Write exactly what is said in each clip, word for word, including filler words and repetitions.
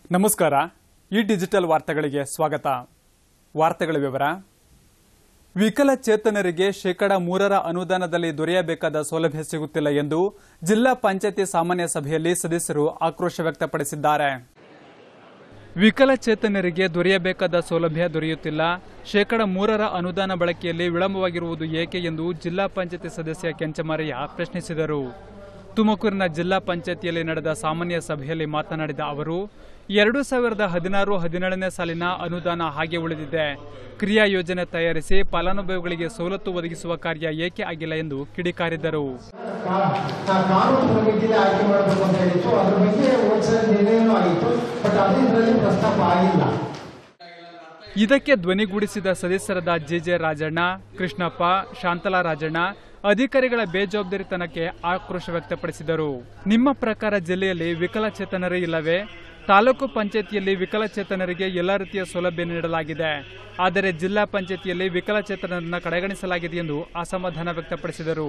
ನಮಸ್ಕಾರ. ಈ ಡಿಜಿಟಲ್ ವಾರ್ತೆಗಳಿಗೆ ಸ್ವಾಗತ. ವಾರ್ತೆಗಳ ವಿವರ. ವಿಕಲಚೇತನರಿಗೆ ಶೇಕಡ ಮೂರರ ಅನುದಾನದಲ್ಲಿ ದೊರೆಯಬೇಕಾದ ಸೌಲಭ್ಯ ಸಿಗುತ್ತಿಲ್ಲ ಎಂದು ಜಿಲ್ಲಾ ಪಂಚಾಯತಿ ಸಾಮಾನ್ಯ ಸಭೆಯಲ್ಲಿ ಸದಸ್ಯರು ಆಕ್ರೋಶ ವ್ಯಕ್ತಪಡಿಸಿದ್ದಾರೆ. ವಿಕಲಚೇತನರಿಗೆ ದೊರೆಯಬೇಕಾದ ಸೌಲಭ್ಯ ದೊರೆಯುತ್ತಿಲ್ಲ, ಶೇಕಡ ಮೂರರ ಅನುದಾನ ಬಳಕೆಯಲ್ಲಿ ವಿಳಂಬವಾಗಿರುವುದು ಏಕೆ ಎಂದು ಜಿಲ್ಲಾ ಪಂಚಾಯತಿ ಸದಸ್ಯ ಕೆಂಚಮಾರಯ್ಯ ಪ್ರಶ್ನಿಸಿದರು. ತುಮಕೂರಿನ ಜಿಲ್ಲಾ ಪಂಚಾಯತಿಯಲ್ಲಿ ನಡೆದ ಸಾಮಾನ್ಯ ಸಭೆಯಲ್ಲಿ ಮಾತನಾಡಿದ ಅವರು, ಎರಡು ಸಾವಿರದ ಹದಿನಾರು ಹದಿನೇಳನೇ ಸಾಲಿನ ಅನುದಾನ ಹಾಗೆ ಉಳಿದಿದೆ. ಕ್ರಿಯಾ ಯೋಜನೆ ತಯಾರಿಸಿ ಫಲಾನುಭವಿಗಳಿಗೆ ಸವಲತ್ತು ಒದಗಿಸುವ ಕಾರ್ಯ ಏಕೆ ಆಗಿಲ್ಲ ಎಂದು ಕಿಡಿಕಾರಿದರು. ಇದಕ್ಕೆ ಧ್ವನಿಗೂಡಿಸಿದ ಸದಸ್ಯರಾದ ಜೆಜೆ ರಾಜಣ್ಣ, ಕೃಷ್ಣಪ್ಪ, ಶಾಂತಲಾ ರಾಜಣ್ಣ ಅಧಿಕಾರಿಗಳ ಬೇಜವಾಬ್ದಾರಿತನಕ್ಕೆ ಆಕ್ರೋಶ ವ್ಯಕ್ತಪಡಿಸಿದರು. ನಿಮ್ಮ ಪ್ರಕಾರ ಜಿಲ್ಲೆಯಲ್ಲಿ ವಿಕಲಚೇತನರೇ ಇಲ್ಲವೇ? ತಾಲೂಕು ಪಂಚಾಯತಿಯಲ್ಲಿ ವಿಕಲಚೇತನರಿಗೆ ಎಲ್ಲ ರೀತಿಯ ಸೌಲಭ್ಯ ನೀಡಲಾಗಿದೆ, ಆದರೆ ಜಿಲ್ಲಾ ಪಂಚಾಯತಿಯಲ್ಲಿ ವಿಕಲಚೇತನರನ್ನು ಕಡೆಗಣಿಸಲಾಗಿದೆ ಎಂದು ಅಸಮಾಧಾನ ವ್ಯಕ್ತಪಡಿಸಿದರು.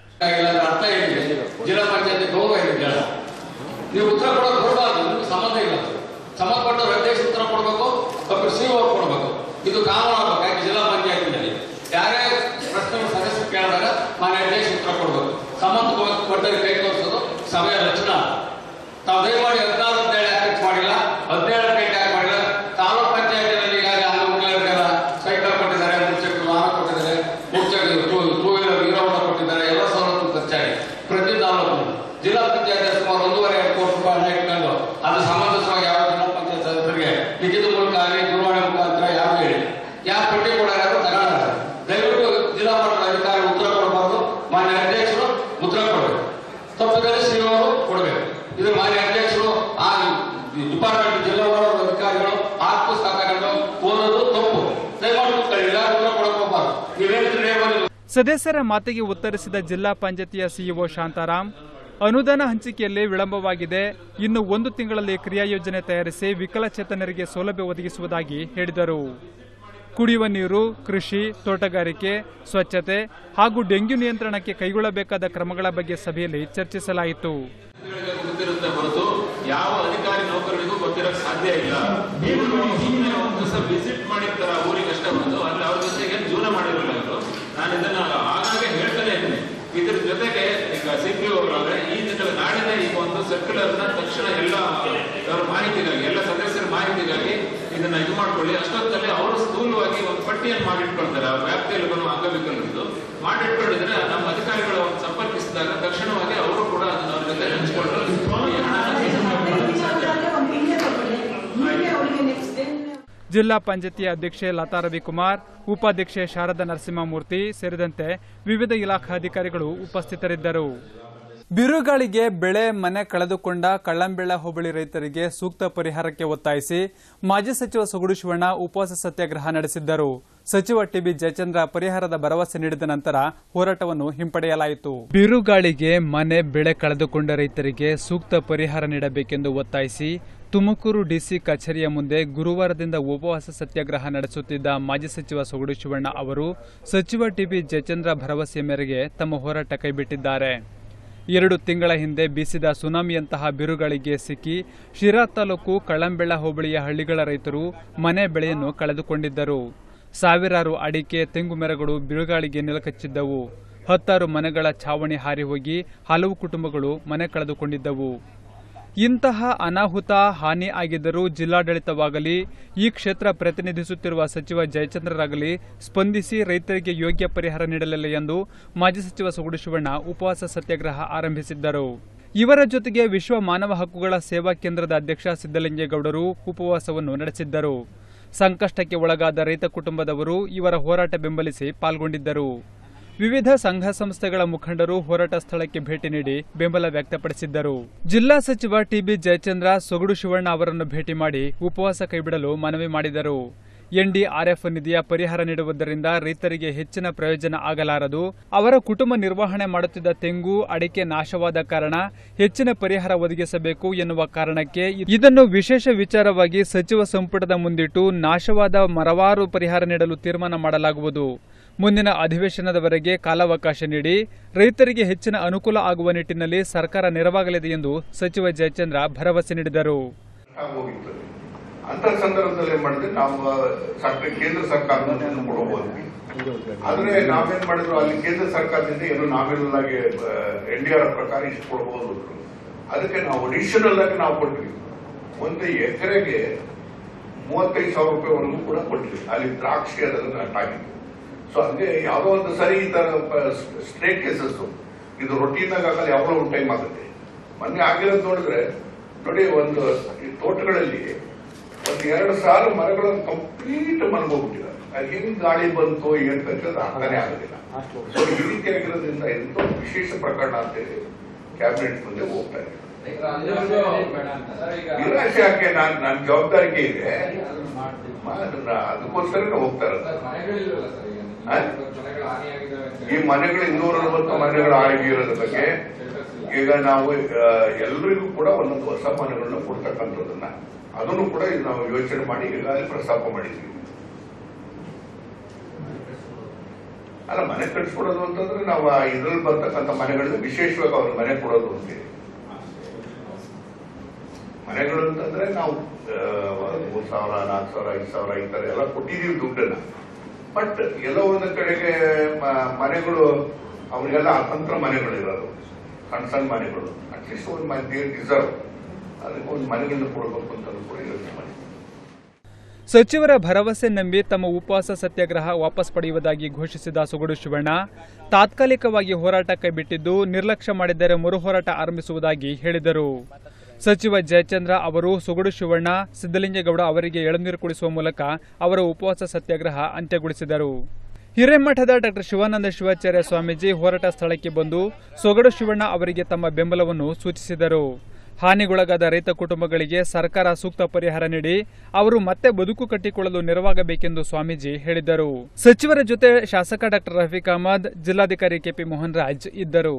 ಇದು ಕಾನೂನು ಜಿಲ್ಲಾ ಪಂಚಾಯತಿನಲ್ಲಿ ಯಾರೇ ಪ್ರಶ್ನೆ ಸದಸ್ಯರು ಕೇಳಿದಾಗ ಮಾನ್ಯ ಅಧ್ಯಕ್ಷ ಉತ್ತರ ಕೊಡಬೇಕು. ಸಂಬಂಧಪಟ್ಟರೆ ಕೈ ತೋರಿಸೋದು ಸಭೆಯ ರಚನಾ. ತಾವು ದಯಮಾಡಿ ಹದಿನಾರು ಹದಿನೇಳು ಯಾಕೆ ಮಾಡಿಲ್ಲ, ಹದಿನೇಳು ಕೈ ಯಾಕೆ ಮಾಡಿಲ್ಲ? ತಾಲೂಕು ಪಂಚಾಯತಿನಲ್ಲಿ ಈಗಾಗಲೇ ಅಂಗವಿಕಲರಿಗೆಲ್ಲ ಸೈಕಲ್ ಕೊಟ್ಟಿದ್ದಾರೆ, ಮುಚ್ಚಕ್ಕೆ ವಾಹನ ಕೊಟ್ಟಿದ್ದಾರೆ, ಮುಚ್ಚಕ್ಕೆ ಟೂ ವೀಲರ್ ಹೀರೋವನ್ನು ಕೊಟ್ಟಿದ್ದಾರೆ. ಎಲ್ಲ ಸವಲತ್ತು ಖರ್ಚಾಗಿದೆ ಪ್ರತಿ ತಾಲೂಕು. ಜಿಲ್ಲಾ ಪಂಚಾಯತ್ ಸುಮಾರು ಒಂದೂವರೆ ಎರಡು ಕೋಟಿ ರೂಪಾಯಿ ಹಣ ಇಟ್ಕೊಂಡು ಅದು ಸಂಬಂಧಿಸುವಾಗ ಯಾವ ಜಿಲ್ಲಾ ಪಂಚಾಯತ್ ಸದಸ್ಯರಿಗೆ ಲಿಖಿತ ಮೂಲಕ ಆಗಲಿ ದೂರವಾಣಿ ಮುಖಾಂತರ ಯಾರು ಹೇಳಿ ಯಾವ ಪಟ್ಟಿ ಕೂಡ ಯಾರು ತಗೊಂಡಿದ್ದಾರೆ. ದಯವಿಟ್ಟು ಜಿಲ್ಲಾ ಮಟ್ಟದ ಅಧಿಕಾರಿ ಉತ್ತರ ಕೊಡಬಾರ್ದು, ಮಾನ್ಯ ಅಧ್ಯಕ್ಷರು ಉತ್ತರ ಕೊಡಬೇಕು. ತಪ್ಪಿದರೆ ಸಿಇಒರು ಕೊಡಬೇಕು. ಇದು ಮಾನ್ಯ ಅಧ್ಯಕ್ಷರು ಆ ಡಿಪಾರ್ಟ್ಮೆಂಟ್ ಜಿಲ್ಲಾವಾರ ಅಧಿಕಾರಿಗಳು ಆ ಪುಸ್ತಕ ತಗೊಂಡು ಓದೋದು ತಪ್ಪು. ದಯಮಾಡಿ ಉತ್ತರ ಕೊಡಕ್ಕೆ ಹೋಗಬಾರ್ದು. ನೀವೇನು ಸದಸ್ಯರ ಮಾತಿಗೆ ಉತ್ತರಿಸಿದ ಜಿಲ್ಲಾ ಪಂಚಾಯತಿಯ ಸಿಇಒ ಶಾಂತಾರಾಮ್, ಅನುದಾನ ಹಂಚಿಕೆಯಲ್ಲಿ ವಿಳಂಬವಾಗಿದೆ. ಇನ್ನು ಒಂದು ತಿಂಗಳಲ್ಲಿ ಕ್ರಿಯಾ ಯೋಜನೆ ತಯಾರಿಸಿ ವಿಕಲಚೇತನರಿಗೆ ಸೌಲಭ್ಯ ಒದಗಿಸುವುದಾಗಿ ಹೇಳಿದರು. ಕುಡಿಯುವ ನೀರು, ಕೃಷಿ, ತೋಟಗಾರಿಕೆ, ಸ್ವಚ್ಛತೆ ಹಾಗೂ ಡೆಂಗ್ಯೂ ನಿಯಂತ್ರಣಕ್ಕೆ ಕೈಗೊಳ್ಳಬೇಕಾದ ಕ್ರಮಗಳ ಬಗ್ಗೆ ಸಭೆಯಲ್ಲಿ ಚರ್ಚಿಸಲಾಯಿತು. ಹೊರತು ಯಾವ ಅಧಿಕಾರಿ ನೌಕರರಿಗೂ ಗೊತ್ತಿರಕ್ಕೆ ಸಾಧ್ಯ ಇಲ್ಲ. ಒಂದು ದಿವಸ ವಿಸಿಟ್ ಮಾಡಿರ್ತಾರ ಊರಿಗಷ್ಟೇ ಬಂದು ಅಲ್ಲಿ ಅವ್ರ ಜೊತೆಗೆ ಜೀವನ ಮಾಡಿರಲ್ಲ ಇವರು. ನಾನು ಇದನ್ನ ಆಗಾಗ್ಗೆ ಹೇಳ್ತಾನೆ ಇದ್ದೀನಿ. ಇದ್ರ ಜೊತೆಗೆ ಈಗ ಸಿಪಿ ಅವರಾದ್ರೆ ಈ ದಿನ ನಾಡಿನ ಈಗ ಒಂದು ಸರ್ಕ್ಯುಲರ್ ನ ತಕ್ಷಣ ಎಲ್ಲ ಅವರ ಮಾಹಿತಿಗಾಗಿ ಎಲ್ಲ ಸದಸ್ಯರ ಮಾಹಿತಿಗಾಗಿ ಇದನ್ನ ಇದು ಮಾಡ್ಕೊಳ್ಳಿ. ಅಷ್ಟೊತ್ತಲ್ಲಿ ಅವರು ಸ್ಥೂಲವಾಗಿ ಒಂದು ಪಟ್ಟಿಯನ್ನು ಮಾಡಿಟ್ಕೊಳ್ತಾರೆ. ಅವ್ರ ವ್ಯಾಪ್ತಿಯಲ್ಲಿ ಬರುವ ಅಂಗವಿಕಲರದ್ದು ಮಾಡಿಟ್ಕೊಂಡಿದ್ರೆ ನಮ್ಮ ಅಧಿಕಾರಿಗಳು ಅವ್ರನ್ನ ಸಂಪರ್ಕಿಸಿದಾಗ ತಕ್ಷಣವಾಗಿ ಅವರು ಕೂಡ ಅದನ್ನ ಅವ್ರ ಜೊತೆ ಹಂಚಿಕೊಂಡು ಜಿಲ್ಲಾ ಪಂಚಾಯತಿ ಅಧ್ಯಕ್ಷೆ ಲತಾ ರವಿಕುಮಾರ್, ಉಪಾಧ್ಯಕ್ಷೆ ಶಾರದಾ ನರಸಿಂಹಮೂರ್ತಿ ಸೇರಿದಂತೆ ವಿವಿಧ ಇಲಾಖಾ ಅಧಿಕಾರಿಗಳು ಉಪಸ್ಥಿತರಿದ್ದರು. ಬಿರುಗಾಳಿಗೆ ಬೆಳೆ ಮನೆ ಕಳೆದುಕೊಂಡ ಕಳ್ಳಂಬೆಳ ಹೋಬಳಿ ರೈತರಿಗೆ ಸೂಕ್ತ ಪರಿಹಾರಕ್ಕೆ ಒತ್ತಾಯಿಸಿ ಮಾಜಿ ಸಚಿವ ಸೊಗಡು ಶಿವಣ್ಣ ಉಪವಾಸ ಸತ್ಯಾಗ್ರಹ ನಡೆಸಿದ್ದರು. ಸಚಿವ ಟಿಬಿ ಜಯಚಂದ್ರ ಪರಿಹಾರದ ಭರವಸೆ ನೀಡಿದ ನಂತರ ಹೋರಾಟವನ್ನು ಹಿಂಪಡೆಯಲಾಯಿತು. ಬಿರುಗಾಳಿಗೆ ಮನೆ ಬೆಳೆ ಕಳೆದುಕೊಂಡ ರೈತರಿಗೆ ಸೂಕ್ತ ಪರಿಹಾರ ನೀಡಬೇಕೆಂದು ಒತ್ತಾಯಿಸಿ ತುಮಕೂರು ಡಿಸಿ ಕಚೇರಿಯ ಮುಂದೆ ಗುರುವಾರದಿಂದ ಉಪವಾಸ ಸತ್ಯಾಗ್ರಹ ನಡೆಸುತ್ತಿದ್ದ ಮಾಜಿ ಸಚಿವ ಸೊಗಡು ಶಿವಣ್ಣ ಅವರು ಸಚಿವ ಟಿಬಿ ಜಯಚಂದ್ರ ಭರವಸೆಯ ಮೇರೆಗೆ ತಮ್ಮ ಹೋರಾಟ ಕೈಬಿಟ್ಟಿದ್ದಾರೆ. ಎರಡು ತಿಂಗಳ ಹಿಂದೆ ಬೀಸಿದ ಸುನಾಮಿಯಂತಹ ಬಿರುಗಾಳಿಗೆ ಸಿಕ್ಕಿ ಶಿರಾ ತಾಲೂಕು ಕಳ್ಳಂಬೆಳ ಹೋಬಳಿಯ ಹಳ್ಳಿಗಳ ರೈತರು ಮನೆ ಬೆಳೆಯನ್ನು ಕಳೆದುಕೊಂಡಿದ್ದರು. ಸಾವಿರಾರು ಅಡಿಕೆ, ತೆಂಗು ಮರಗಳು ಬಿರುಗಾಳಿಗೆ ನೆಲಕಚ್ಚಿದ್ದವು. ಹತ್ತಾರು ಮನೆಗಳ ಛಾವಣಿ ಹಾರಿ ಹೋಗಿ ಹಲವು ಕುಟುಂಬಗಳು ಮನೆ ಕಳೆದುಕೊಂಡಿದ್ದವು. ಇಂತಹ ಅನಾಹುತ ಹಾನಿ ಆಗಿದ್ದರೂ ಜಿಲ್ಲಾಡಳಿತವಾಗಲಿ ಈ ಕ್ಷೇತ್ರ ಪ್ರತಿನಿಧಿಸುತ್ತಿರುವ ಸಚಿವ ಜಯಚಂದ್ರರಾಗಲಿ ಸ್ಪಂದಿಸಿ ರೈತರಿಗೆ ಯೋಗ್ಯ ಪರಿಹಾರ ನೀಡಲಿಲ್ಲ ಎಂದು ಮಾಜಿ ಸಚಿವ ಸೊಗಡು ಶಿವಣ್ಣ ಉಪವಾಸ ಸತ್ಯಾಗ್ರಹ ಆರಂಭಿಸಿದ್ದರು. ಇವರ ಜೊತೆಗೆ ವಿಶ್ವ ಮಾನವ ಹಕ್ಕುಗಳ ಸೇವಾ ಕೇಂದ್ರದ ಅಧ್ಯಕ್ಷ ಸಿದ್ದಲಿಂಗೇಗೌಡರು ಉಪವಾಸವನ್ನು ನಡೆಸಿದ್ದರು. ಸಂಕಷ್ಟಕ್ಕೆ ಒಳಗಾದ ರೈತ ಕುಟುಂಬದವರು ಇವರ ಹೋರಾಟ ಬೆಂಬಲಿಸಿ ಪಾಲ್ಗೊಂಡಿದ್ದರು. ವಿವಿಧ ಸಂಘ ಸಂಸ್ಥೆಗಳ ಮುಖಂಡರು ಹೋರಾಟ ಸ್ಥಳಕ್ಕೆ ಭೇಟಿ ನೀಡಿ ಬೆಂಬಲ ವ್ಯಕ್ತಪಡಿಸಿದ್ದರು. ಜಿಲ್ಲಾ ಸಚಿವ ಟಿಬಿ ಜಯಚಂದ್ರ ಸೊಗಡು ಶಿವಣ್ಣ ಅವರನ್ನು ಭೇಟಿ ಮಾಡಿ ಉಪವಾಸ ಕೈಬಿಡಲು ಮನವಿ ಮಾಡಿದರು. ಎನ್ಡಿಆರ್ಎಫ್ ನಿಧಿಯ ಪರಿಹಾರ ನೀಡುವುದರಿಂದ ರೈತರಿಗೆ ಹೆಚ್ಚಿನ ಪ್ರಯೋಜನ ಆಗಲಾರದು. ಅವರ ಕುಟುಂಬ ನಿರ್ವಹಣೆ ಮಾಡುತ್ತಿದ್ದ ತೆಂಗು, ಅಡಿಕೆ ನಾಶವಾದ ಕಾರಣ ಹೆಚ್ಚಿನ ಪರಿಹಾರ ಒದಗಿಸಬೇಕು ಎನ್ನುವ ಕಾರಣಕ್ಕೆ ಇದನ್ನು ವಿಶೇಷ ವಿಚಾರವಾಗಿ ಸಚಿವ ಸಂಪುಟದ ಮುಂದಿಟ್ಟು ನಾಶವಾದ ಮರವಾರು ಪರಿಹಾರ ನೀಡಲು ತೀರ್ಮಾನ ಮಾಡಲಾಗುವುದು. ಮುಂದಿನ ಅಧಿವೇಶನದವರೆಗೆ ಕಾಲಾವಕಾಶ ನೀಡಿ ರೈತರಿಗೆ ಹೆಚ್ಚಿನ ಅನುಕೂಲ ಆಗುವ ನಿಟ್ಟಿನಲ್ಲಿ ಸರ್ಕಾರ ನೆರವಾಗಲಿದೆ ಎಂದು ಸಚಿವ ಜಯಚಂದ್ರ ಭರವಸೆ ನೀಡಿದರು. ಹೋಗಿತ್ತು. ಅಂತ ಸಂದರ್ಭದಲ್ಲಿ ಏನ್ ಮಾಡಿದ್ರೆ ನಾವು ಸರ್ಕಾರ ಕೇಂದ್ರ ಸರ್ಕಾರದಿಂದ ಕೊಡಬಹುದು. ಆದ್ರೆ ನಾವೇನ್ ಮಾಡಿದ್ರು ಅಲ್ಲಿ ಕೇಂದ್ರ ಸರ್ಕಾರದಿಂದ ಏನು ನಾವೆಲ್ಲಾಗಿ ಎನ್ ಡಿ ಆರ್ ಪ್ರಕಾರ ಇಷ್ಟು ಕೊಡಬಹುದು. ಅದಕ್ಕೆ ನಾವು ಅಡಿಷನಲ್ ಆಗಿ ನಾವು ಕೊಟ್ವಿ. ಒಂದು ಎಕರೆಗೆ ಮೂವತ್ತೈದು ಸಾವಿರ ರೂಪಾಯಿವರೆಗೂ ಕೂಡ ಕೊಟ್ವಿ. ಅಲ್ಲಿ ದ್ರಾಕ್ಷಿ ಅದನ್ನು ನಟ್ಟಾಗಿತ್ತು. ಸೊ ಹಂಗೆ ಯಾವುದೋ ಒಂದು ಸರಿ ಈ ತರ ಸ್ಟ್ರೇ ಕೇಸಸ್ ಇದು ರೊಟೀನ್ ಆಗಿ ಆಗಲ್ಲ, ಯಾವಾಗಲೂ ಒಂದು ಟೈಮ್ ಆಗುತ್ತೆ. ಮೊನ್ನೆ ಆಗಿರೋದು ನೋಡಿದ್ರೆ ನೋಡಿ, ಒಂದು ಈ ತೋಟಗಳಲ್ಲಿ ಒಂದು ಎರಡು ಸಾವಿರ ಮರಗಳನ್ನು ಕಂಪ್ಲೀಟ್ ಮನಗೋಗ್ಬಿಟ್ಟಿದ್ದಾರೆ. ಅದು ಹೆಂಗ್ ಗಾಳಿ ಬಂತು ಏನಂತಕ್ಕಂಥ ಅರ್ಥನೇ ಆಗೋದಿಲ್ಲ. ಸೊ ಈ ರೀತಿ ಆಗಿರೋದ್ರಿಂದ ಎಂತ ವಿಶೇಷ ಪ್ರಕರಣ ಅಂತೇಳಿ ಕ್ಯಾಬಿನೆಟ್ ಮುಂದೆ ಹೋಗ್ತಾ ಇದೆ. ನಿರಾಶೆ ಯಾಕೆ? ನಾನು ನನ್ನ ಜವಾಬ್ದಾರಿಗೆ ಇದೆ, ಅದಕ್ಕೋಸ್ಕರ ಹೋಗ್ತಾ ಇರೋದು. ಈ ಮನೆಗಳು ಇನ್ನೂರ ಅರವತ್ತು ಮನೆಗಳು ಆಗಿರೋದ್ರ ಬಗ್ಗೆ ಈಗ ನಾವು ಎಲ್ಲರಿಗೂ ಕೂಡ ಒಂದೊಂದು ಹೊಸ ಮನೆಗಳನ್ನ ಕೊಡ್ತಕ್ಕಂಥದ್ದನ್ನ ಅದನ್ನು ಕೂಡ ನಾವು ಯೋಚನೆ ಮಾಡಿ ಈಗಾಗಲೇ ಪ್ರಸ್ತಾಪ ಮಾಡಿದ್ವಿ. ಅಲ್ಲ, ಮನೆ ಕಟ್ಸ್ಕೊಡೋದು ಅಂತಂದ್ರೆ ನಾವು ಇದ್ರಲ್ಲಿ ಬರ್ತಕ್ಕಂಥ ಮನೆಗಳಿಗೆ ವಿಶೇಷವಾಗಿ ಅವ್ರ ಮನೆ ಕೊಡೋದು ಅಂತೀವಿ. ಮನೆಗಳು ಅಂತಂದ್ರೆ ನಾವು ಮೂರ್ ಸಾವಿರ ನಾಲ್ಕು ಸಾವಿರ ಐದು ಸಾವಿರ ಈ ತರ ಎಲ್ಲ ಕೊಟ್ಟಿದೀವಿ ದುಡ್ಡನ್ನ. ಬಟ್ ಎಲ್ಲೋ ಒಂದು ಕಡೆಗೆ ಮನೆಗಳು ಅವರಿಗೆಲ್ಲ ಅತಂತ್ರ ಮನೆಗಳು ಇರೋದು, ಸಣ್ಣ ಸಣ್ಣ ಮನೆಗಳು. ಅಟ್ಲೀಸ್ಟ್ ಒಂದು ಮನೆ ಡಿಸರ್ವ್, ಅದಕ್ಕೆ ಒಂದು ಮನೆಗಳನ್ನ ಕೊಡಬೇಕು ಅಂತ ಕೂಡ ಯೋಚನೆ ಮಾಡಿ. ಸಚಿವರ ಭರವಸೆ ನಂಬಿ ತಮ್ಮ ಉಪವಾಸ ಸತ್ಯಾಗ್ರಹ ವಾಪಸ್ ಪಡೆಯುವುದಾಗಿ ಘೋಷಿಸಿದ ಸೊಗಡು ಶಿವಣ್ಣ ತಾತ್ಕಾಲಿಕವಾಗಿ ಹೋರಾಟ ಕೈಬಿಟ್ಟಿದ್ದು ನಿರ್ಲಕ್ಷ್ಯ ಮಾಡಿದರೆ ಮರು ಹೋರಾಟ ಆರಂಭಿಸುವುದಾಗಿ ಹೇಳಿದರು. ಸಚಿವ ಜಯಚಂದ್ರ ಅವರು ಸೊಗಡು ಶಿವಣ್ಣ, ಸಿದ್ದಲಿಂಗೇಗೌಡ ಅವರಿಗೆ ಎಳನೀರು ಕುಡಿಸುವ ಮೂಲಕ ಅವರ ಉಪವಾಸ ಸತ್ಯಾಗ್ರಹ ಅಂತ್ಯಗೊಳಿಸಿದರು. ಹಿರೇಮಠದ ಡಾಕ್ಟರ್ ಶಿವಾನಂದ ಶಿವಾಚಾರ್ಯ ಸ್ವಾಮೀಜಿ ಹೋರಾಟ ಸ್ಥಳಕ್ಕೆ ಬಂದು ಸೊಗಡು ಶಿವಣ್ಣ ಅವರಿಗೆ ತಮ್ಮ ಬೆಂಬಲವನ್ನು ಸೂಚಿಸಿದರು. ಹಾನಿಗೊಳಗಾದ ರೈತ ಕುಟುಂಬಗಳಿಗೆ ಸರ್ಕಾರ ಸೂಕ್ತ ಪರಿಹಾರ ನೀಡಿ ಅವರು ಮತ್ತೆ ಬದುಕು ಕಟ್ಟಿಕೊಳ್ಳಲು ನೆರವಾಗಬೇಕೆಂದು ಸ್ವಾಮೀಜಿ ಹೇಳಿದರು. ಸಚಿವರ ಜೊತೆ ಶಾಸಕ ಡಾಕ್ಟರ್ ರಫೀಕ್ ಅಹಮದ್, ಜಿಲ್ಲಾಧಿಕಾರಿ ಕೆಪಿ ಮೋಹನ್ ರಾಜ್ ಇದ್ದರು.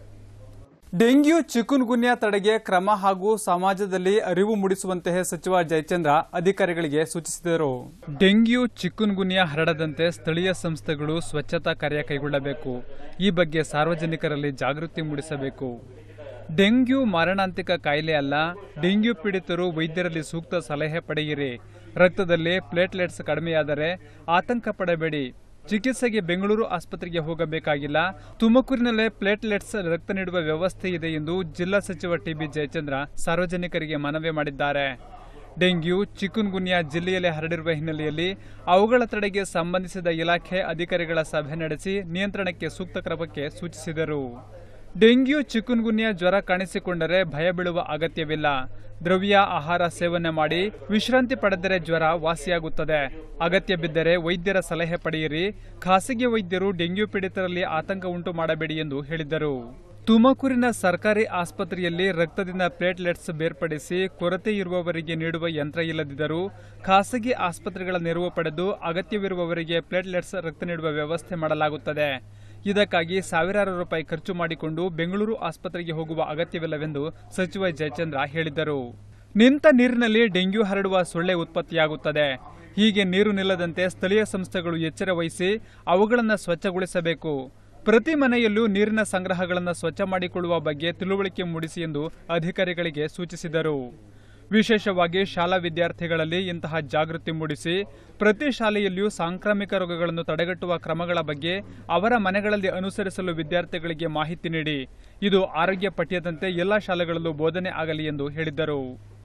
ಡೆಂಗ್ಯೂ ಚಿಕುನ್ಗುನ್ಯಾ ತಡೆಗೆ ಕ್ರಮ ಹಾಗೂ ಸಮಾಜದಲ್ಲಿ ಅರಿವು ಮೂಡಿಸುವಂತೆ ಸಚಿವ ಜಯಚಂದ್ರ ಅಧಿಕಾರಿಗಳಿಗೆ ಸೂಚಿಸಿದರು. ಡೆಂಗ್ಯೂ ಚಿಕುನ್ಗುನ್ಯಾ ಹರಡದಂತೆ ಸ್ಥಳೀಯ ಸಂಸ್ಥೆಗಳು ಸ್ವಚ್ಛತಾ ಕಾರ್ಯ ಕೈಗೊಳ್ಳಬೇಕು. ಈ ಬಗ್ಗೆ ಸಾರ್ವಜನಿಕರಲ್ಲಿ ಜಾಗೃತಿ ಮೂಡಿಸಬೇಕು. ಡೆಂಗ್ಯೂ ಮಾರಣಾಂತಿಕ ಕಾಯಿಲೆ ಅಲ್ಲ. ಡೆಂಗ್ಯೂ ಪೀಡಿತರು ವೈದ್ಯರಲ್ಲಿ ಸೂಕ್ತ ಸಲಹೆ ಪಡೆಯಿರಿ. ರಕ್ತದಲ್ಲಿ ಪ್ಲೇಟ್ಲೆಟ್ಸ್ ಕಡಿಮೆಯಾದರೆ ಆತಂಕ ಪಡಬೇಡಿ. ಚಿಕಿತ್ಸೆಗೆ ಬೆಂಗಳೂರು ಆಸ್ಪತ್ರೆಗೆ ಹೋಗಬೇಕಾಗಿಲ್ಲ. ತುಮಕೂರಿನಲ್ಲೇ ಪ್ಲೇಟ್ಲೆಟ್ಸ್ ರಕ್ತ ನೀಡುವ ವ್ಯವಸ್ಥೆ ಇದೆ ಎಂದು ಜಿಲ್ಲಾ ಸಚಿವ ಟಿಬಿ ಜಯಚಂದ್ರ ಸಾರ್ವಜನಿಕರಿಗೆ ಮನವಿ ಮಾಡಿದ್ದಾರೆ. ಡೆಂಗ್ಯೂ ಚಿಕುನ್ಗುನ್ಯಾ ಜಿಲ್ಲೆಯಲ್ಲಿ ಹರಡಿರುವ ಹಿನ್ನೆಲೆಯಲ್ಲಿ ಅವುಗಳ ತಡೆಗೆ ಸಂಬಂಧಿಸಿದ ಇಲಾಖೆ ಅಧಿಕಾರಿಗಳ ಸಭೆ ನಡೆಸಿ ನಿಯಂತ್ರಣಕ್ಕೆ ಸೂಕ್ತ ಕ್ರಮಕ್ಕೆ ಸೂಚಿಸಿದರು. ಡೆಂಗ್ಯೂ ಚಿಕುನ್ಗುನ್ಯಾ ಜ್ವರ ಕಾಣಿಸಿಕೊಂಡರೆ ಭಯ ಬೀಳುವ ಅಗತ್ಯವಿಲ್ಲ. ದ್ರವ್ಯ ಆಹಾರ ಸೇವನೆ ಮಾಡಿ ವಿಶ್ರಾಂತಿ ಪಡೆದರೆ ಜ್ವರ ವಾಸಿಯಾಗುತ್ತದೆ. ಅಗತ್ಯ ಬಿದ್ದರೆ ವೈದ್ಯರ ಸಲಹೆ ಪಡೆಯಿರಿ. ಖಾಸಗಿ ವೈದ್ಯರು ಡೆಂಗ್ಯೂ ಪೀಡಿತರಲ್ಲಿ ಆತಂಕ ಉಂಟು ಮಾಡಬೇಡಿ ಎಂದು ಹೇಳಿದರು. ತುಮಕೂರಿನ ಸರ್ಕಾರಿ ಆಸ್ಪತ್ರೆಯಲ್ಲಿ ರಕ್ತದಿಂದ ಪ್ಲೇಟ್ಲೆಟ್ಸ್ ಬೇರ್ಪಡಿಸಿ ಕೊರತೆ ಇರುವವರಿಗೆ ನೀಡುವ ಯಂತ್ರ ಇಲ್ಲದಿದ್ದರೂ ಖಾಸಗಿ ಆಸ್ಪತ್ರೆಗಳ ನೆರವು ಪಡೆದು ಅಗತ್ಯವಿರುವವರಿಗೆ ಪ್ಲೇಟ್ಲೆಟ್ಸ್ ರಕ್ತ ನೀಡುವ ವ್ಯವಸ್ಥೆ ಮಾಡಲಾಗುತ್ತದೆ. ಇದಕ್ಕಾಗಿ ಸಾವಿರಾರು ರೂಪಾಯಿ ಖರ್ಚು ಮಾಡಿಕೊಂಡು ಬೆಂಗಳೂರು ಆಸ್ಪತ್ರೆಗೆ ಹೋಗುವ ಅಗತ್ಯವಿಲ್ಲವೆಂದು ಸಚಿವ ಜಯಚಂದ್ರ ಹೇಳಿದರು. ನಿಂತ ನೀರಿನಲ್ಲಿ ಡೆಂಗ್ಯೂ ಹರಡುವ ಸೊಳ್ಳೆ ಉತ್ಪತ್ತಿಯಾಗುತ್ತದೆ. ಹೀಗೆ ನೀರು ನಿಲ್ಲದಂತೆ ಸ್ಥಳೀಯ ಸಂಸ್ಥೆಗಳು ಎಚ್ಚರ ವಹಿಸಿ ಅವುಗಳನ್ನು ಸ್ವಚ್ಛಗೊಳಿಸಬೇಕು. ಪ್ರತಿ ಮನೆಯಲ್ಲೂ ನೀರಿನ ಸಂಗ್ರಹಗಳನ್ನು ಸ್ವಚ್ಛ ಮಾಡಿಕೊಳ್ಳುವ ಬಗ್ಗೆ ತಿಳುವಳಿಕೆ ಮೂಡಿಸಿ ಎಂದು ಅಧಿಕಾರಿಗಳಿಗೆ ಸೂಚಿಸಿದರು. ವಿಶೇಷವಾಗಿ ಶಾಲಾ ವಿದ್ಯಾರ್ಥಿಗಳಲ್ಲಿ ಇಂತಹ ಜಾಗೃತಿ ಮೂಡಿಸಿ ಪ್ರತಿ ಶಾಲೆಯಲ್ಲಿಯೂ ಸಾಂಕ್ರಾಮಿಕ ರೋಗಗಳನ್ನು ತಡೆಗಟ್ಟುವ ಕ್ರಮಗಳ ಬಗ್ಗೆ ಅವರ ಮನೆಗಳಲ್ಲಿ ಅನುಸರಿಸಲು ವಿದ್ಯಾರ್ಥಿಗಳಿಗೆ ಮಾಹಿತಿ ನೀಡಿ. ಇದು ಆರೋಗ್ಯ ಪಠ್ಯದಂತೆ ಎಲ್ಲಾ ಶಾಲೆಗಳಲ್ಲೂ ಬೋಧನೆ ಆಗಲಿ ಎಂದು ಹೇಳಿದರು.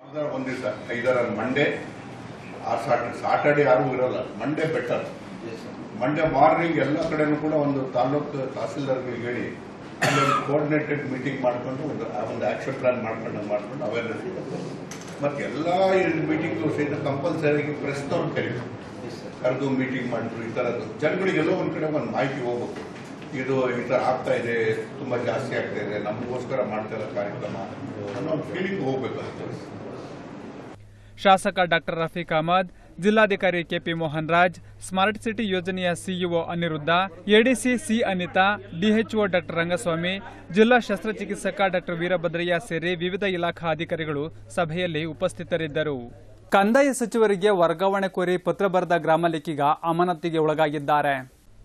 ಮಂಡೇ ಸಾಟರ್ಡೆ ಯಾರು ಇರಲ್ಲ, ಮಂಡೇ ಬೆಟರ್. ಮಂಡೇ ಮಾರ್ನಿಂಗ್ ಎಲ್ಲ ಕಡೆನೂ ಕೂಡ ಒಂದು ತಾಲೂಕು ತಹಸೀಲ್ದಾರ್ಗಳಿಗೆ ಹೇಳಿ ಅಲ್ಲೊಂದು ಕೋಆರ್ಡಿನೇಟೆಡ್ ಮೀಟಿಂಗ್ ಮಾಡಿಕೊಂಡು ಒಂದು ಒಂದು ಆಕ್ಷನ್ ಪ್ಲಾನ್ ಮಾಡ್ಕೊಂಡು ಮಾಡ್ಕೊಂಡು ಅವೇರ್ನೆಸ್ ಮತ್ತೆ ಎಲ್ಲಾ ಮೀಟಿಂಗ್ ಸಹಿತ ಕಂಪಲ್ಸರಿ ಪ್ರೆಸ್ನವ್ರು ಕರೀತಾರೆ, ಕರೆದು ಮೀಟಿಂಗ್ ಮಾಡಿದ್ರು. ಈ ತರದ್ದು ಜನಗಳಿಗೆಲ್ಲೋ ಒಂದ್ ಕಡೆ ಒಂದು ಮಾಹಿತಿ ಹೋಗ್ಬೇಕು. ಇದು ಈ ತರ ಆಗ್ತಾ ಇದೆ, ತುಂಬಾ ಜಾಸ್ತಿ ಆಗ್ತಾ ಇದೆ, ನಮಗೋಸ್ಕರ ಮಾಡ್ತಾ ಇರೋ ಕಾರ್ಯಕ್ರಮ ಅನ್ನೋ ಒಂದು ಫೀಲಿಂಗ್ ಹೋಗ್ಬೇಕಾಗ್ತದೆ. ಶಾಸಕ ಡಾಕ್ಟರ್ ರಫೀಕ್ ಅಹಮದ್, ಜಿಲ್ಲಾಧಿಕಾರಿ K P Mohan Raj, smart city ಯೋಜನೆಯ CEO Aniruddha, ADC C Anita, DHO doctor Rangaswamy, ಜಿಲ್ಲಾ ಶಸ್ತ್ರಚಿಕಿತ್ಸಕ ಡಾಕ್ಟರ್ ವೀರಭದ್ರಯ್ಯ ಸೇರಿ ವಿವಿಧ ಇಲಾಖಾ ಅಧಿಕಾರಿಗಳು ಸಭೆಯಲ್ಲಿ ಉಪಸ್ಥಿತರಿದ್ದರು. ಕಂದಾಯ ಸಚಿವರಿಗೆ ವರ್ಗಾವಣೆ ಕೋರಿ ಪತ್ರ ಬರೆದ ಗ್ರಾಮ ಲೆಕ್ಕಿಗ ಅಮಾನತಿಗೆ ಒಳಗಾಗಿದ್ದಾರೆ.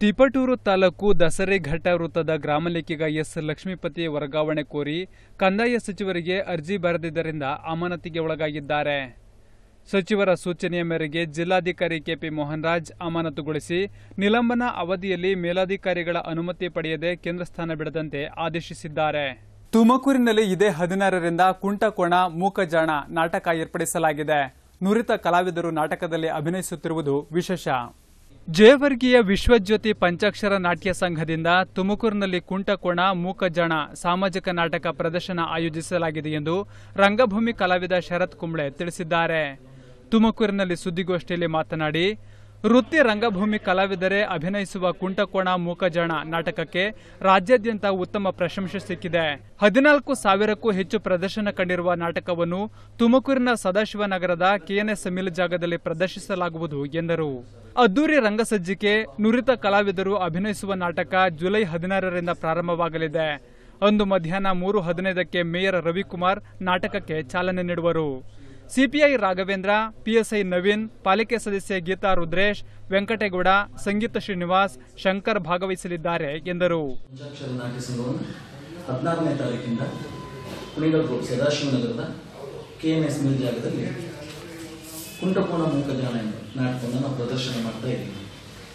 ತಿಪಟೂರು ತಾಲೂಕು ದಸರೆಘಟ್ಟ ವೃತ್ತದ ಗ್ರಾಮಲೆಕ್ಕಿಗ ಎಸ್ ಲಕ್ಷ್ಮೀಪತಿ ವರ್ಗಾವಣೆ ಕೋರಿ ಕಂದಾಯ ಸಚಿವರಿಗೆ ಅರ್ಜಿ ಬರೆದಿದ್ದರಿಂದ ಅಮಾನತಿಗೆ ಒಳಗಾಗಿದ್ದಾರೆ. ಸಚಿವರ ಸೂಚನೆಯ ಮೇರೆಗೆ ಜಿಲ್ಲಾಧಿಕಾರಿ ಕೆಪಿ ಮೋಹನ್ರಾಜ್ ಅಮಾನತುಗೊಳಿಸಿ ನಿಲಂಬನ ಅವಧಿಯಲ್ಲಿ ಮೇಲಾಧಿಕಾರಿಗಳ ಅನುಮತಿ ಪಡೆಯದೆ ಕೇಂದ್ರ ಸ್ಥಾನ ಬಿಡದಂತೆ ಆದೇಶಿಸಿದ್ದಾರೆ. ತುಮಕೂರಿನಲ್ಲಿ ಇದೇ ಹದಿನಾರರಿಂದ ಕುಂಟಕೋಣ ಮೂಕಜಾಣ ನಾಟಕ ಏರ್ಪಡಿಸಲಾಗಿದೆ. ನುರಿತ ಕಲಾವಿದರು ನಾಟಕದಲ್ಲಿ ಅಭಿನಯಿಸುತ್ತಿರುವುದು ವಿಶೇಷ. ಜೇವರ್ಗಿಯ ವಿಶ್ವಜ್ಯೋತಿ ಪಂಚಾಕ್ಷರ ನಾಟ್ಯ ಸಂಘದಿಂದ ತುಮಕೂರಿನಲ್ಲಿ ಕುಂಟಕೋಣ ಮೂಕಜಾಣ ಸಾಮಾಜಿಕ ನಾಟಕ ಪ್ರದರ್ಶನ ಆಯೋಜಿಸಲಾಗಿದೆ ಎಂದು ರಂಗಭೂಮಿ ಕಲಾವಿದ ಶರತ್ ಕುಂಬ್ಳೆ ತಿಳಿಸಿದ್ದಾರೆ. ತುಮಕೂರಿನಲ್ಲಿ ಸುದ್ದಿಗೋಷ್ಠಿಯಲ್ಲಿ ಮಾತನಾಡಿ, ವೃತ್ತಿ ರಂಗಭೂಮಿ ಕಲಾವಿದರೇ ಅಭಿನಯಿಸುವ ಕುಂಟಕೋಣ ಮೂಕಜಾಣ ನಾಟಕಕ್ಕೆ ರಾಜ್ಯಾದ್ಯಂತ ಉತ್ತಮ ಪ್ರಶಂಸೆ ಸಿಕ್ಕಿದೆ. ಹದಿನಾಲ್ಕು ಸಾವಿರಕ್ಕೂ ಹೆಚ್ಚು ಪ್ರದರ್ಶನ ಕಂಡಿರುವ ನಾಟಕವನ್ನು ತುಮಕೂರಿನ ಸದಾಶಿವನಗರದ ಕೆಎನ್ಎಸ್ ಮಿಲ್ ಜಾಗದಲ್ಲಿ ಪ್ರದರ್ಶಿಸಲಾಗುವುದು ಎಂದರು. ಅದ್ದೂರಿ ರಂಗಸಜ್ಜಿಕೆ, ನುರಿತ ಕಲಾವಿದರು ಅಭಿನಯಿಸುವ ನಾಟಕ ಜುಲೈ ಹದಿನಾರರಿಂದ ಪ್ರಾರಂಭವಾಗಲಿದೆ. ಅಂದು ಮಧ್ಯಾಹ್ನ ಮೂರು ಹದಿನೈದಕ್ಕೆ ಮೇಯರ್ ರವಿಕುಮಾರ್ ನಾಟಕಕ್ಕೆ ಚಾಲನೆ ನೀಡುವರು. ಸಿಪಿಐ ರಾಘವೇಂದ್ರ, ಪಿಎಸ್ಐ ನವೀನ್, ಪಾಲಿಕೆ ಸದಸ್ಯ ಗೀತಾ ರುದ್ರೇಶ್, ವೆಂಕಟೇಗೌಡ, ಸಂಗೀತ ಶ್ರೀನಿವಾಸ್, ಶಂಕರ್ ಭಾಗವಹಿಸಲಿದ್ದಾರೆ ಎಂದರು. ಪಂಚಾಕ್ಷರ ನಾಟ್ಯ ಸಂಘವನ್ನು ಹದಿನಾರನೇ ತಾರೀಕಿಂದ ಕುಣಿಗಲ್ ರೋಡ್ ಸದಾಶಿವನಗರದ ಕೆಎನ್ಎಸ್ ಮಿಲ್ ಜಾಗದಲ್ಲಿ ಕುಂಟಕೋಣ ಮೂಕಜಾಣ ಎಂಬ ನಾಟಕವನ್ನು ನಾವು ಪ್ರದರ್ಶನ ಮಾಡ್ತಾ ಇದ್ದೀವಿ.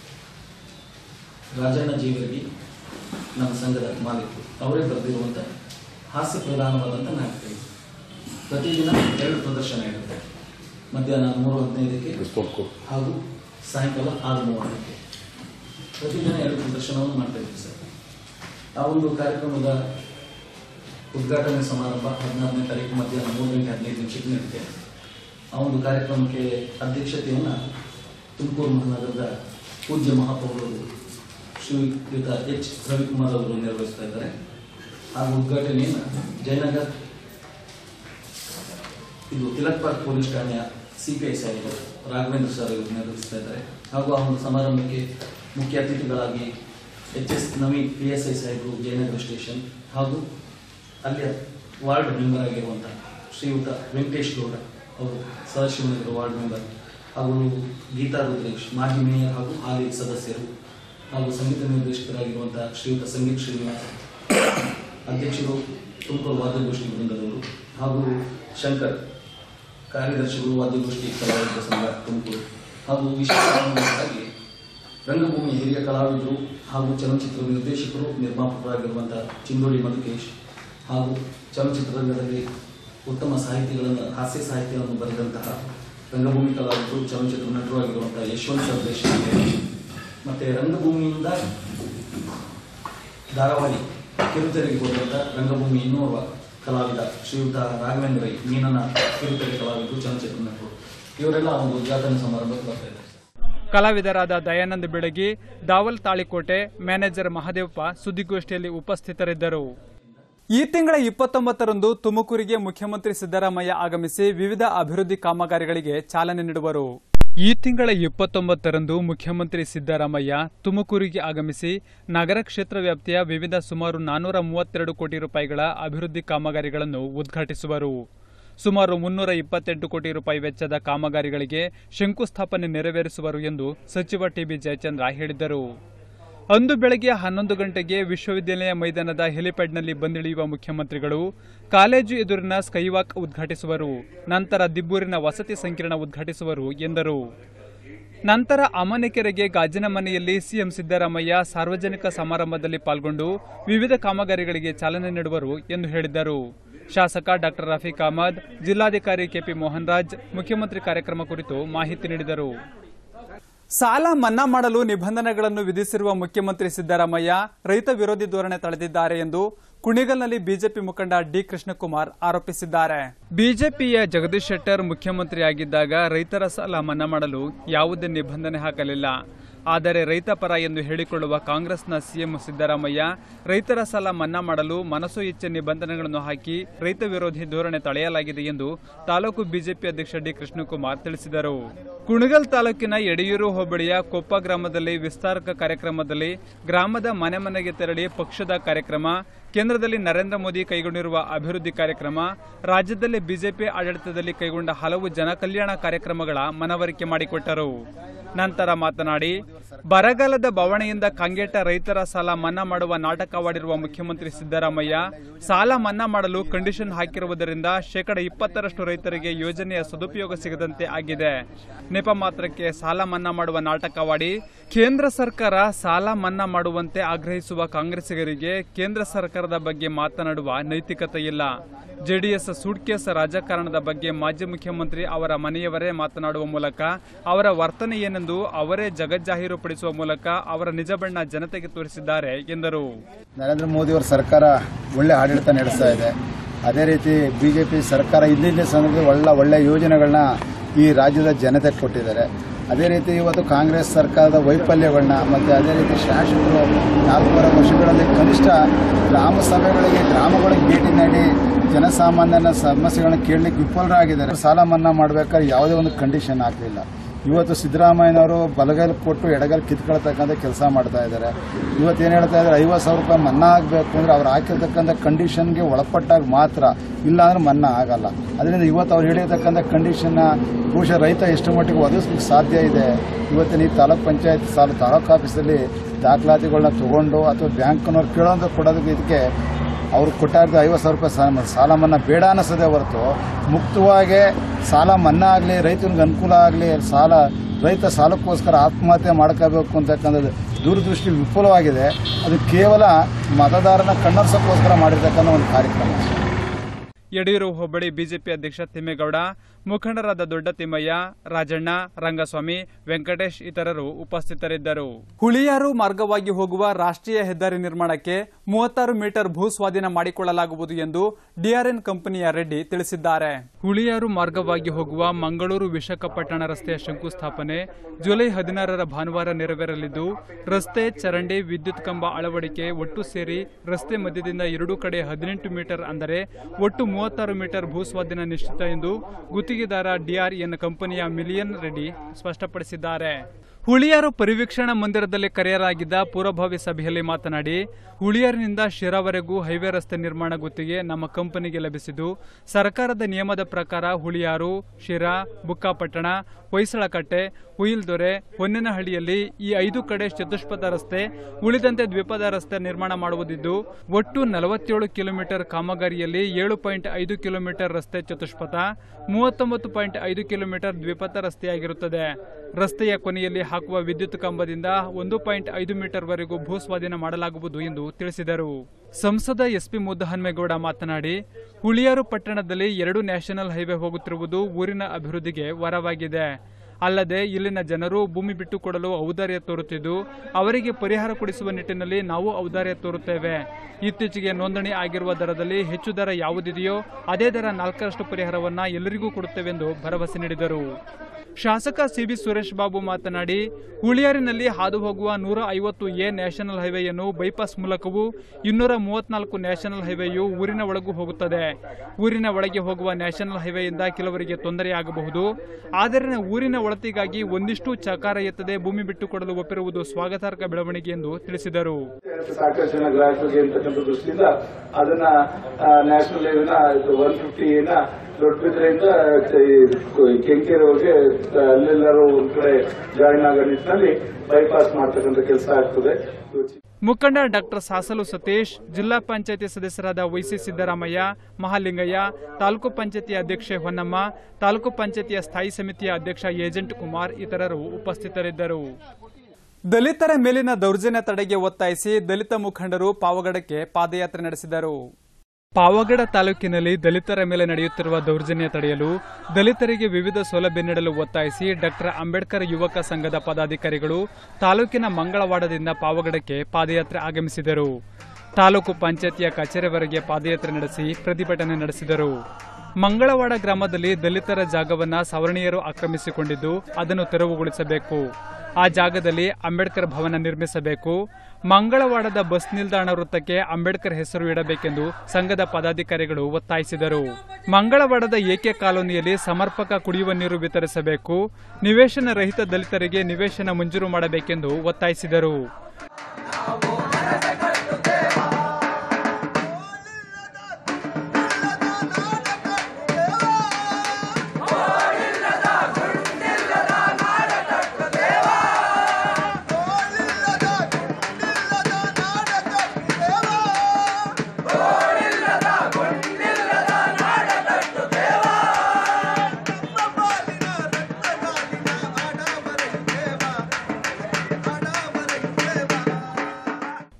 ರಾಜಣ್ಣ ಜೀವರ್ಗಿ ನಮ್ಮ ಸಂಘದ ಮಾಲೀಕರು, ಅವರೇ ಬರೆದಿರುವಂಥ ಹಾಸ್ಯ ಪ್ರಧಾನವಾದಂಥ ನಾಟಕ ಇದು. ಪ್ರತಿದಿನ ಎರಡು ಪ್ರದರ್ಶನ ಇರುತ್ತೆ. ಮಧ್ಯಾಹ್ನ ಮೂರು ಹದಿನೈದಕ್ಕೆ ಹಾಗೂ ಸಾಯಂಕಾಲ ಆರು ಮೂವತ್ತಕ್ಕೆ ಪ್ರತಿದಿನ ಎರಡು ಪ್ರದರ್ಶನವನ್ನು ಮಾಡ್ತಾ ಇದ್ದೀವಿ ಸರ್. ಆ ಒಂದು ಕಾರ್ಯಕ್ರಮದ ಉದ್ಘಾಟನೆ ಸಮಾರಂಭ ಹದಿನಾರನೇ ತಾರೀಕು ಮಧ್ಯಾಹ್ನ ಮೂರು ಗಂಟೆ ಹದಿನೈದು ನಿಮಿಷಕ್ಕೆ ನಡೆಯುತ್ತೆ. ಆ ಒಂದು ಕಾರ್ಯಕ್ರಮಕ್ಕೆ ಅಧ್ಯಕ್ಷತೆಯನ್ನು ತುಮಕೂರು ಮಹಾನಗರದ ಪೂಜ್ಯ ಮಹಾಪೌರರು ಶ್ರೀಯುತ ಎಚ್ ರವಿಕುಮಾರ್ ಅವರು ನಿರ್ವಹಿಸ್ತಾ ಇದ್ದಾರೆ. ಹಾಗೂ ಉದ್ಘಾಟನೆಯನ್ನು ಜಯನಗರ್ ಇದು ತಿಲಕ್ ಪಾರ್ಕ್ ಪೊಲೀಸ್ ಠಾಣೆಯ ಸಿಪಿಐ ಸಾಹೇಬರು ರಾಘವೇಂದ್ರ ಸರ್ ಅವರು ನಿರ್ವಹಿಸ್ತಾ ಇದ್ದಾರೆ. ಹಾಗೂ ಆ ಒಂದು ಸಮಾರಂಭಕ್ಕೆ ಮುಖ್ಯ ಅತಿಥಿಗಳಾಗಿ H S Naveen P S I ಸಾಹೇಬರು ಜಯನಗರ ಸ್ಟೇಷನ್ ಹಾಗೂ ಅಲ್ಲಿಯ ವಾರ್ಡ್ ಮೆಂಬರ್ ಆಗಿರುವಂತಹ ಶ್ರೀಯುತ ವೆಂಕಟೇಶ್ ಗೌಡ ಅವರು ಸದಾಶಿವನಗರ ವಾರ್ಡ್ ಮೆಂಬರ್ ಹಾಗೂ ಗೀತಾ ರುದ್ರೇಶ್ ಮಾಜಿ ಮೇಯರ್ ಹಾಗೂ ಹಾಲಿ ಸದಸ್ಯರು ಹಾಗೂ ಸಂಗೀತ ನಿರ್ದೇಶಕರಾಗಿರುವಂತಹ ಶ್ರೀಯುತ ಸಂಗೀತ್ ಶ್ರೀನಿವಾಸ್ ಅಧ್ಯಕ್ಷರು ತುಮಕೂರು ವಾದ್ಯಗೋಷ್ಠಿ ವೃಂದದವರು ಹಾಗೂ ಶಂಕರ್ ಕಾರ್ಯದರ್ಶಿಗಳು ವಾದ್ಯಗೋಷ್ಠಿ ಕಲಾವಿದರ ಸಂಘ ತುಮಕೂರು ಹಾಗೂ ವಿಶೇಷವಾಗಿ ರಂಗಭೂಮಿ ಹಿರಿಯ ಕಲಾವಿದರು ಹಾಗೂ ಚಲನಚಿತ್ರ ನಿರ್ದೇಶಕರು ನಿರ್ಮಾಪಕರಾಗಿರುವಂತಹ ಚಿಂದೋಳಿ ಮಧುಕೇಶ್ ಹಾಗೂ ಚಲನಚಿತ್ರರಂಗದಲ್ಲಿ ಉತ್ತಮ ಸಾಹಿತಿಗಳನ್ನು ಹಾಸ್ಯ ಸಾಹಿತ್ಯವನ್ನು ಬರೆದಂತಹ ರಂಗಭೂಮಿ ಕಲಾವಿದರು ಚಲನಚಿತ್ರ ನಟರು ಆಗಿರುವಂತಹ ಯಶವಂತ್ ಸರ್ದೇಶ್ ಮತ್ತೆ ರಂಗಭೂಮಿಯಿಂದ ಧಾರಾವಾಹಿ ಕಿರುತೆರೆಗೆ ಹೋದಂತಹ ರಂಗಭೂಮಿ ಇನ್ನೋರ್ವ ಕಲಾವಿದ ಶ್ರೀಯುತ ರಾಘವೇಂದ್ರ ರೈ ಮೀನನ ಕಿರುತೆರೆ ಕಲಾವಿದರು ಚಲನಚಿತ್ರ ನಟರು ಇವರೆಲ್ಲ ಒಂದು ಉದ್ಘಾಟನಾ ಸಮಾರಂಭಕ್ಕೆ ಬರ್ತಾ ಇದ್ದಾರೆ. ಕಲಾವಿದರಾದ ದಯಾನಂದ್ ಬೆಳಗಿ, ದಾವಲ್ ತಾಳಿಕೋಟೆ, ಮ್ಯಾನೇಜರ್ ಮಹದೇವಪ್ಪ ಸುದ್ದಿಗೋಷ್ಠಿಯಲ್ಲಿ ಉಪಸ್ಥಿತರಿದ್ದರು. ಈ ತಿಂಗಳ ಇಪ್ಪತ್ತೊಂಬತ್ತರಂದು ತುಮಕೂರಿಗೆ ಮುಖ್ಯಮಂತ್ರಿ ಸಿದ್ದರಾಮಯ್ಯ ಆಗಮಿಸಿ ವಿವಿಧ ಅಭಿವೃದ್ಧಿ ಕಾಮಗಾರಿಗಳಿಗೆ ಚಾಲನೆ ನೀಡುವರು. ಈ ತಿಂಗಳ ಇಪ್ಪತ್ತೊಂಬತ್ತರಂದು ಮುಖ್ಯಮಂತ್ರಿ ಸಿದ್ದರಾಮಯ್ಯ ತುಮಕೂರಿಗೆ ಆಗಮಿಸಿ ನಗರ ಕ್ಷೇತ್ರ ವ್ಯಾಪ್ತಿಯ ವಿವಿಧ ಸುಮಾರು ನಾನ್ನೂರ ಮೂವತ್ತೆರಡು ಕೋಟಿ ರೂಪಾಯಿಗಳ ಅಭಿವೃದ್ಧಿ ಕಾಮಗಾರಿಗಳನ್ನು ಉದ್ಘಾಟಿಸುವರು. ಸುಮಾರು ಮುನ್ನೂರ ಇಪ್ಪತ್ತೆಂಟು ಕೋಟಿ ರೂಪಾಯಿ ವೆಚ್ಚದ ಕಾಮಗಾರಿಗಳಿಗೆ ಶಂಕುಸ್ಥಾಪನೆ ನೆರವೇರಿಸುವರು ಎಂದು ಸಚಿವ ಟಿಬಿ ಜಯಚಂದ್ರ ಹೇಳಿದರು. ಅಂದು ಬೆಳಗ್ಗೆ ಹನ್ನೊಂದು ಗಂಟೆಗೆ ವಿಶ್ವವಿದ್ಯಾಲಯ ಮೈದಾನದ ಹೆಲಿಪ್ಯಾಡ್ನಲ್ಲಿ ಬಂದಿಳಿಯುವ ಮುಖ್ಯಮಂತ್ರಿಗಳು ಕಾಲೇಜು ಎದುರಿನ ಸ್ಕೈವಾಕ್ ಉದ್ಘಾಟಿಸುವರು. ನಂತರ ದಿಬ್ಬೂರಿನ ವಸತಿ ಸಂಕೀರ್ಣ ಉದ್ಘಾಟಿಸುವರು ಎಂದರು. ನಂತರ ಅಮನೆಕೆರೆಗೆ ಗಾಜಿನ ಮನೆಯಲ್ಲಿ ಸಿಎಂ ಸಿದ್ದರಾಮಯ್ಯ ಸಾರ್ವಜನಿಕ ಸಮಾರಂಭದಲ್ಲಿ ಪಾಲ್ಗೊಂಡು ವಿವಿಧ ಕಾಮಗಾರಿಗಳಿಗೆ ಚಾಲನೆ ನೀಡುವರು ಎಂದು ಹೇಳಿದರು. ಶಾಸಕ ಡಾಕ್ಟರ್ ರಫೀಕ್ ಅಹಮದ್, ಜಿಲ್ಲಾಧಿಕಾರಿ ಕೆಪಿ ಮೋಹನ್ರಾಜ್ ಮುಖ್ಯಮಂತ್ರಿ ಕಾರ್ಯಕ್ರಮ ಕುರಿತು ಮಾಹಿತಿ ನೀಡಿದರು. ಸಾಲ ಮನ್ನಾ ಮಾಡಲು ನಿಬಂಧನೆಗಳನ್ನು ವಿಧಿಸಿರುವ ಮುಖ್ಯಮಂತ್ರಿ ಸಿದ್ದರಾಮಯ್ಯ ರೈತ ವಿರೋಧಿ ಧೋರಣೆ ತಳೆದಿದ್ದಾರೆ ಎಂದು ಕುಣಿಗಲ್ನಲ್ಲಿ ಬಿಜೆಪಿ ಮುಖಂಡ ಡಿ ಕೃಷ್ಣಕುಮಾರ್ ಆರೋಪಿಸಿದ್ದಾರೆ. ಬಿಜೆಪಿಯ ಜಗದೀಶ್ ಶೆಟ್ಟರ್ ಮುಖ್ಯಮಂತ್ರಿಯಾಗಿದ್ದಾಗ ರೈತರ ಸಾಲ ಮನ್ನಾ ಮಾಡಲು ಯಾವುದೇ ನಿಬಂಧನೆ ಹಾಕಲಿಲ್ಲ. ಆದರೆ ರೈತ ಪರ ಎಂದು ಹೇಳಿಕೊಳ್ಳುವ ಕಾಂಗ್ರೆಸ್ನ ಸಿಎಂ ಸಿದ್ದರಾಮಯ್ಯ ರೈತರ ಸಾಲ ಮನ್ನಾ ಮಾಡಲು ಮನಸೋ ಇಚ್ಛೆ ನಿಬಂಧನೆಗಳನ್ನು ಹಾಕಿ ರೈತ ವಿರೋಧಿ ಧೋರಣೆ ತಳೆಯಲಾಗಿದೆ ಎಂದು ತಾಲೂಕು ಬಿಜೆಪಿ ಅಧ್ಯಕ್ಷ ಡಿ ಕೃಷ್ಣಕುಮಾರ್ ತಿಳಿಸಿದರು. ಕುಣಿಗಲ್ ತಾಲೂಕಿನ ಯಡಿಯೂರು ಹೋಬಳಿಯ ಕೊಪ್ಪ ಗ್ರಾಮದಲ್ಲಿ ವಿಸ್ತಾರಕ ಕಾರ್ಯಕ್ರಮದಲ್ಲಿ ಗ್ರಾಮದ ಮನೆ ಮನೆಗೆ ತೆರಳಿ ಪಕ್ಷದ ಕಾರ್ಯಕ್ರಮ, ಕೇಂದ್ರದಲ್ಲಿ ನರೇಂದ್ರ ಮೋದಿ ಕೈಗೊಂಡಿರುವ ಅಭಿವೃದ್ಧಿ ಕಾರ್ಯಕ್ರಮ, ರಾಜ್ಯದಲ್ಲಿ ಬಿಜೆಪಿ ಆಡಳಿತದಲ್ಲಿ ಕೈಗೊಂಡ ಹಲವು ಜನಕಲ್ಯಾಣ ಕಾರ್ಯಕ್ರಮಗಳ ಮನವರಿಕೆ ಮಾಡಿಕೊಟ್ಟರು. ನಂತರ ಮಾತನಾಡಿ, ಬರಗಾಲದ ಬವಣೆಯಿಂದ ಕಂಗೆಟ್ಟ ರೈತರ ಸಾಲ ಮನ್ನಾ ಮಾಡುವ ನಾಟಕವಾಡಿರುವ ಮುಖ್ಯಮಂತ್ರಿ ಸಿದ್ದರಾಮಯ್ಯ ಸಾಲ ಮನ್ನಾ ಮಾಡಲು ಕಂಡೀಷನ್ ಹಾಕಿರುವುದರಿಂದ ಶೇಕಡ ಇಪ್ಪತ್ತರಷ್ಟು ರೈತರಿಗೆ ಯೋಜನೆಯ ಸದುಪಯೋಗ ಸಿಗದಂತೆ ಆಗಿದೆ. ನೆಪ ಮಾತ್ರಕ್ಕೆ ಸಾಲ ಮನ್ನಾ ಮಾಡುವ ನಾಟಕವಾಡಿ ಕೇಂದ್ರ ಸರ್ಕಾರ ಸಾಲ ಮನ್ನಾ ಮಾಡುವಂತೆ ಆಗ್ರಹಿಸುವ ಕಾಂಗ್ರೆಸ್ಸಿಗರಿಗೆ ಕೇಂದ್ರ ಸರ್ಕಾರದ ಬಗ್ಗೆ ಮಾತನಾಡುವ ನೈತಿಕತೆ ಇಲ್ಲ. ಜೆಡಿಎಸ್ ಸೂಟ್ಕೇಸ್ ರಾಜಕಾರಣದ ಬಗ್ಗೆ ಮಾಜಿ ಮುಖ್ಯಮಂತ್ರಿ ಅವರ ಮನೆಯವರೇ ಮಾತನಾಡುವ ಮೂಲಕ ಅವರ ವರ್ತನೆ ಏನೆಂದು ಅವರೇ ಜಗಜ್ಜಾಹೀರುಪಡಿಸುವ ಮೂಲಕ ಅವರ ನಿಜ ಬಣ್ಣ ಜನತೆಗೆ ತೋರಿಸಿದ್ದಾರೆ ಎಂದರು. ನರೇಂದ್ರ ಮೋದಿ ಅವರ ಸರ್ಕಾರ ಒಳ್ಳೆ ಆಡಳಿತ ನಡೆಸ್ತಾ ಇದೆ. ಅದೇ ರೀತಿ ಬಿಜೆಪಿ ಸರ್ಕಾರ ಇಲ್ಲಿಂದ ಸಮಯದಲ್ಲಿ ಒಳ್ಳೆ ಒಳ್ಳೆ ಯೋಜನೆಗಳನ್ನ ಈ ರಾಜ್ಯದ ಜನತೆ ಕೊಟ್ಟಿದ್ದಾರೆ. ಅದೇ ರೀತಿ ಇವತ್ತು ಕಾಂಗ್ರೆಸ್ ಸರ್ಕಾರದ ವೈಫಲ್ಯಗಳನ್ನ ಮತ್ತು ಅದೇ ರೀತಿ ಶಾಸಕರು ನಾಲ್ಕೂವರೆ ವರ್ಷಗಳಲ್ಲಿ ಕನಿಷ್ಠ ಗ್ರಾಮ ಸಭೆಗಳಿಗೆ ಗ್ರಾಮಗಳಿಗೆ ಭೇಟಿ ನೀಡಿ ಜನಸಾಮಾನ್ಯನ ಸಮಸ್ಯೆಗಳನ್ನ ಕೇಳಲಿಕ್ಕೆ ವಿಫಲರಾಗಿದ್ದಾರೆ. ಸಾಲ ಮನ್ನಾ ಮಾಡಬೇಕಾದ್ರೆ ಯಾವುದೇ ಒಂದು ಕಂಡೀಷನ್ ಹಾಕಲಿಲ್ಲ. ಇವತ್ತು ಸಿದ್ದರಾಮಯ್ಯನವರು ಬಲಗೈಲಿ ಕೊಟ್ಟು ಎಡಗೈಲಿ ಕಿತ್ಕೊಳ್ತಕ್ಕಂಥ ಕೆಲಸ ಮಾಡ್ತಾ ಇದ್ದಾರೆ. ಇವತ್ತು ಏನು ಹೇಳ್ತಾ ಇದ್ದಾರೆ, ಐವತ್ತು ಸಾವಿರ ರೂಪಾಯಿ ಮನ್ನಾ ಆಗಬೇಕು ಅಂದರೆ ಅವ್ರು ಹಾಕಿರ್ತಕ್ಕಂಥ ಕಂಡೀಷನ್ಗೆ ಒಳಪಟ್ಟಾಗ ಮಾತ್ರ, ಇಲ್ಲ ಅಂದ್ರೆ ಮನ್ನಾ ಆಗಲ್ಲ. ಅದರಿಂದ ಇವತ್ತು ಅವ್ರು ಹೇಳಿರ್ತಕ್ಕಂಥ ಕಂಡೀಷನ್ನ ಬಹುಶಃ ರೈತ ಎಷ್ಟು ಮಟ್ಟಿಗೆ ಒದಗಿಸ್ಲಿಕ್ಕೆ ಸಾಧ್ಯ ಇದೆ. ಇವತ್ತು ನೀವು ತಾಲೂಕ್ ಪಂಚಾಯತ್ ಸಾಲ ತಾಲೂಕು ಆಫೀಸಲ್ಲಿ ದಾಖಲಾತಿಗಳನ್ನ ತಗೊಂಡು ಅಥವಾ ಬ್ಯಾಂಕ್ನವ್ರು ಕೇಳೋಂತ ಕೊಡೋದಕ್ಕೆ ಇದಕ್ಕೆ ಅವ್ರು ಕೊಟ್ಟಾಗ ಐವತ್ತು ಸಾವಿರ ರೂಪಾಯಿ ಸಾಲ ಸಾಲ ಮನ್ನಾ ಬೇಡ ಅನ್ನಿಸೋದೇ ಹೊರತು ಮುಕ್ತವಾಗಿ ಸಾಲ ಮನ್ನಾ ಆಗಲಿ, ರೈತನಿಗೆ ಅನುಕೂಲ ಆಗಲಿ, ಸಾಲ ರೈತ ಸಾಲಕ್ಕೋಸ್ಕರ ಆತ್ಮಹತ್ಯೆ ಮಾಡ್ಕೋಬೇಕು ಅಂತಕ್ಕಂಥದ್ದು ದೂರದೃಷ್ಟಿ ವಿಫಲವಾಗಿದೆ. ಅದು ಕೇವಲ ಮತದಾರನ ಕಣ್ಣರ್ಸೋಕ್ಕೋಸ್ಕರ ಮಾಡಿರ್ತಕ್ಕಂಥ ಒಂದು ಕಾರ್ಯಕ್ರಮ. ಯಡಿಯೂರು ಹೋಬಳಿ ಬಿಜೆಪಿ ಅಧ್ಯಕ್ಷ ತಿಮ್ಮೇಗೌಡ, ಮುಖಂಡರಾದ ದೊಡ್ಡ ತಿಮ್ಮಯ್ಯ, ರಾಜಣ್ಣ, ರಂಗಸ್ವಾಮಿ, ವೆಂಕಟೇಶ್ ಇತರರು ಉಪಸ್ಥಿತರಿದ್ದರು. ಹುಳಿಯಾರು ಮಾರ್ಗವಾಗಿ ಹೋಗುವ ರಾಷ್ಟ್ರೀಯ ಹೆದ್ದಾರಿ ನಿರ್ಮಾಣಕ್ಕೆ ಮೂವತ್ತಾರು ಮೀಟರ್ ಭೂ ಸ್ವಾಧೀನ ಮಾಡಿಕೊಳ್ಳಲಾಗುವುದು ಎಂದು ಡಿಆರ್ಎನ್ ಕಂಪನಿಯ ರೆಡ್ಡಿ ತಿಳಿಸಿದ್ದಾರೆ. ಹುಳಿಯಾರು ಮಾರ್ಗವಾಗಿ ಹೋಗುವ ಮಂಗಳೂರು ವಿಶಾಖಪಟ್ಟಣ ರಸ್ತೆಯ ಶಂಕುಸ್ಥಾಪನೆ ಜುಲೈ ಹದಿನಾರರ ಭಾನುವಾರ ನೆರವೇರಲಿದ್ದು, ರಸ್ತೆ, ಚರಂಡಿ, ವಿದ್ಯುತ್ ಕಂಬ ಅಳವಡಿಕೆ ಒಟ್ಟು ಸೇರಿ ರಸ್ತೆ ಮಧ್ಯದಿಂದ ಎರಡೂ ಕಡೆ ಹದಿನೆಂಟು ಮೀಟರ್ ಅಂದರೆ ಒಟ್ಟು ಮೂವತ್ತಾರು ಮೀಟರ್ ಭೂ ಸ್ವಾಧೀನ ನಿಶ್ಚಿತ ಎಂದು ಗುತ್ತಿಗೆದಾರ ಡಿಆರ್ಎನ್ ಕಂಪನಿಯ ಮಿಲಿಯನ್ ರೆಡ್ಡಿ ಸ್ಪಷ್ಟಪಡಿಸಿದ್ದಾರೆ. ಹುಳಿಯಾರು ಪರಿವೀಕ್ಷಣಾ ಮಂದಿರದಲ್ಲಿ ಕರೆಯಲಾಗಿದ್ದ ಪೂರ್ವಭಾವಿ ಸಭೆಯಲ್ಲಿ ಮಾತನಾಡಿ, ಹುಳಿಯಾರಿನಿಂದ ಶಿರಾವರೆಗೂ ಹೈವೇ ರಸ್ತೆ ನಿರ್ಮಾಣ ಗುತ್ತಿಗೆ ನಮ್ಮ ಕಂಪನಿಗೆ ಲಭಿಸಿದ್ದು, ಸರ್ಕಾರದ ನಿಯಮದ ಪ್ರಕಾರ ಹುಳಿಯಾರು, ಶಿರಾ, ಬುಕ್ಕಾಪಟ್ಟಣ, ಹೊಯ್ಸಳಕಟ್ಟೆ, ಹುಯಿಲ್ದೊರೆ, ಹೊನ್ನೇನಹಳ್ಳಿಯಲ್ಲಿ ಈ ಐದು ಕಡೆ ಚತುಷ್ಪಥ ರಸ್ತೆ, ಉಳಿದಂತೆ ದ್ವಿಪಥ ರಸ್ತೆ ನಿರ್ಮಾಣ ಮಾಡುವುದಿದ್ದು, ಒಟ್ಟು ನಲವತ್ತೇಳು ಕಿಲೋಮೀಟರ್ ಕಾಮಗಾರಿಯಲ್ಲಿ ಏಳು ಪಾಯಿಂಟ್ ಐದು ಕಿಲೋಮೀಟರ್ ರಸ್ತೆ ಚತುಷ್ಪಥ, ಮೂವತ್ತೊಂಬತ್ತು ಪಾಯಿಂಟ್ ಐದು ಕಿಲೋಮೀಟರ್ ದ್ವಿಪಥ ರಸ್ತೆಯಾಗಿರುತ್ತದೆ. ರಸ್ತೆಯ ಕೊನೆಯಲ್ಲಿ ಹಾಕುವ ವಿದ್ಯುತ್ ಕಂಬದಿಂದ ಒಂದು ಪಾಯಿಂಟ್ ಐದು ಮೀಟರ್ ವರೆಗೂ ಭೂ ಸ್ವಾಧೀನ ಮಾಡಲಾಗುವುದು ಎಂದು ತಿಳಿಸಿದರು. ಸಂಸದ ಎಸ್ಪಿ ಮುದ್ದಹನ್ಮೇಗೌಡ ಮಾತನಾಡಿ, ಹುಳಿಯಾರು ಪಟ್ಟಣದಲ್ಲಿ ಎರಡು ನ್ಯಾಷನಲ್ ಹೈವೇ ಹೋಗುತ್ತಿರುವುದು ಊರಿನ ಅಭಿವೃದ್ಧಿಗೆ ವರವಾಗಿದೆ. ಅಲ್ಲದೆ ಇಲ್ಲಿನ ಜನರು ಭೂಮಿ ಬಿಟ್ಟುಕೊಡಲು ಔದಾರ್ಯ ತೋರುತ್ತಿದ್ದು, ಅವರಿಗೆ ಪರಿಹಾರ ಕೊಡಿಸುವ ನಿಟ್ಟಿನಲ್ಲಿ ನಾವು ಔದಾರ್ಯ ತೋರುತ್ತೇವೆ. ಇತ್ತೀಚೆಗೆ ನೋಂದಣಿ ಆಗಿರುವ ದರದಲ್ಲಿ ಹೆಚ್ಚು ದರ ಯಾವುದಿದೆಯೋ ಅದೇ ದರ ನಾಲ್ಕರಷ್ಟು ಪರಿಹಾರವನ್ನ ಎಲ್ಲರಿಗೂ ಕೊಡುತ್ತೇವೆಂದು ಭರವಸೆ ನೀಡಿದರು. ಶಾಸಕ ಸಿಬಿ ಸುರೇಶ್ ಬಾಬು ಮಾತನಾಡಿ, ಹುಳಿಯಾರಿನಲ್ಲಿ ಹಾದು ಹೋಗುವ ನೂರ ಐವತ್ತು ಎ ನ್ಯಾಷನಲ್ ಹೈವೇಯನ್ನು ಬೈಪಾಸ್ ಮೂಲಕವೂ ಇನ್ನೂರ ಮೂವತ್ನಾಲ್ಕು ನ್ಯಾಷನಲ್ ಹೈವೇಯು ಊರಿನ ಒಳಗೂ ಹೋಗುತ್ತದೆ. ಊರಿನ ಒಳಗೆ ಹೋಗುವ ನ್ಯಾಷನಲ್ ಹೈವೇಯಿಂದ ಕೆಲವರಿಗೆ ತೊಂದರೆಯಾಗಬಹುದು. ಆದರೆ ಊರಿನ ಒಳತಿಗಾಗಿ ಒಂದಿಷ್ಟು ಚಕಾರ ಎತ್ತದೆ ಭೂಮಿ ಬಿಟ್ಟುಕೊಡಲು ಒಪ್ಪಿರುವುದು ಸ್ವಾಗತಾರ್ಹ ಬೆಳವಣಿಗೆ ಎಂದು ತಿಳಿಸಿದರು. ಸಾಕಷ್ಟು ಜನ ಗ್ರಾಹಕರಿಗೆ ಅಂತಕ್ಕಂಥ ದೃಷ್ಟಿಯಿಂದ ಅದನ್ನ ನ್ಯಾಷನಲ್ ಹೈವೇನ ಒನ್ ಫಿಫ್ಟಿ ನ ದೊಡ್ಡಬಿದ್ರೆಯಿಂದ ಕೆಂಕೇರಿವರೆಗೆ ಅಲ್ಲೆಲ್ಲರೂ ಒಂದ್ ಕಡೆ ಜಾಯಿನ್ ಆಗೋ ನಿಟ್ಟಿನಲ್ಲಿ ಬೈಪಾಸ್ ಮಾಡ್ತಕ್ಕಂಥ ಕೆಲಸ ಆಗ್ತದೆ. ಮುಖಂಡ ಡಾಕ್ಟರ್ ಸಾಸಲು ಸತೀಶ್, ಜಿಲ್ಲಾ ಪಂಚಾಯತಿ ಸದಸ್ಯರಾದ ವೈಸಿ ಸಿದ್ದರಾಮಯ್ಯ, ಮಹಾಲಿಂಗಯ್ಯ, ತಾಲೂಕು ಪಂಚಾಯತಿ ಅಧ್ಯಕ್ಷೆ ಹೊನ್ನಮ್ಮ, ತಾಲೂಕು ಪಂಚಾಯತಿಯ ಸ್ಥಾಯಿ ಸಮಿತಿಯ ಅಧ್ಯಕ್ಷ ಏಜೆಂಟ್ ಕುಮಾರ್ ಇತರರು ಉಪಸ್ಥಿತರಿದ್ದರು. ದಲಿತರ ಮೇಲಿನ ದೌರ್ಜನ್ಯ ತಡೆಗೆ ಒತ್ತಾಯಿಸಿ ದಲಿತ ಮುಖಂಡರು ಪಾವಗಡಕ್ಕೆ ಪಾದಯಾತ್ರೆ ನಡೆಸಿದರು. ಪಾವಗಡ ತಾಲೂಕಿನಲ್ಲಿ ದಲಿತರ ಮೇಲೆ ನಡೆಯುತ್ತಿರುವ ದೌರ್ಜನ್ಯ ತಡೆಯಲು ದಲಿತರಿಗೆ ವಿವಿಧ ಸೌಲಭ್ಯ ನೀಡಲು ಒತ್ತಾಯಿಸಿ ಡಾಕ್ಟರ್ ಅಂಬೇಡ್ಕರ್ ಯುವಕ ಸಂಘದ ಪದಾಧಿಕಾರಿಗಳು ತಾಲೂಕಿನ ಮಂಗಳವಾಡದಿಂದ ಪಾವಗಡಕ್ಕೆ ಪಾದಯಾತ್ರೆ ಆಗಮಿಸಿದರು. ತಾಲೂಕು ಪಂಚಾಯತಿಯ ಕಚೇರಿವರೆಗೆ ಪಾದಯಾತ್ರೆ ನಡೆಸಿ ಪ್ರತಿಭಟನೆ ನಡೆಸಿದರು. ಮಂಗಳವಾಡ ಗ್ರಾಮದಲ್ಲಿ ದಲಿತರ ಜಾಗವನ್ನ ಸವರ್ಣೀಯರು ಆಕ್ರಮಿಸಿಕೊಂಡಿದ್ದು, ಅದನ್ನು ತೆರವುಗೊಳಿಸಬೇಕು. ಆ ಜಾಗದಲ್ಲಿ ಅಂಬೇಡ್ಕರ್ ಭವನ ನಿರ್ಮಿಸಬೇಕು. ಮಂಗಳವಾಡದ ಬಸ್ ನಿಲ್ದಾಣ ವೃತ್ತಕ್ಕೆ ಅಂಬೇಡ್ಕರ್ ಹೆಸರು ಇಡಬೇಕೆಂದು ಸಂಘದ ಪದಾಧಿಕಾರಿಗಳು ಒತ್ತಾಯಿಸಿದರು. ಮಂಗಳವಾಡದ ಏಕೆ ಕಾಲೋನಿಯಲ್ಲಿ ಸಮರ್ಪಕ ಕುಡಿಯುವ ನೀರು ವಿತರಿಸಬೇಕು. ನಿವೇಶನ ರಹಿತ ದಲಿತರಿಗೆ ನಿವೇಶನ ಮಂಜೂರು ಮಾಡಬೇಕೆಂದು ಒತ್ತಾಯಿಸಿದರು.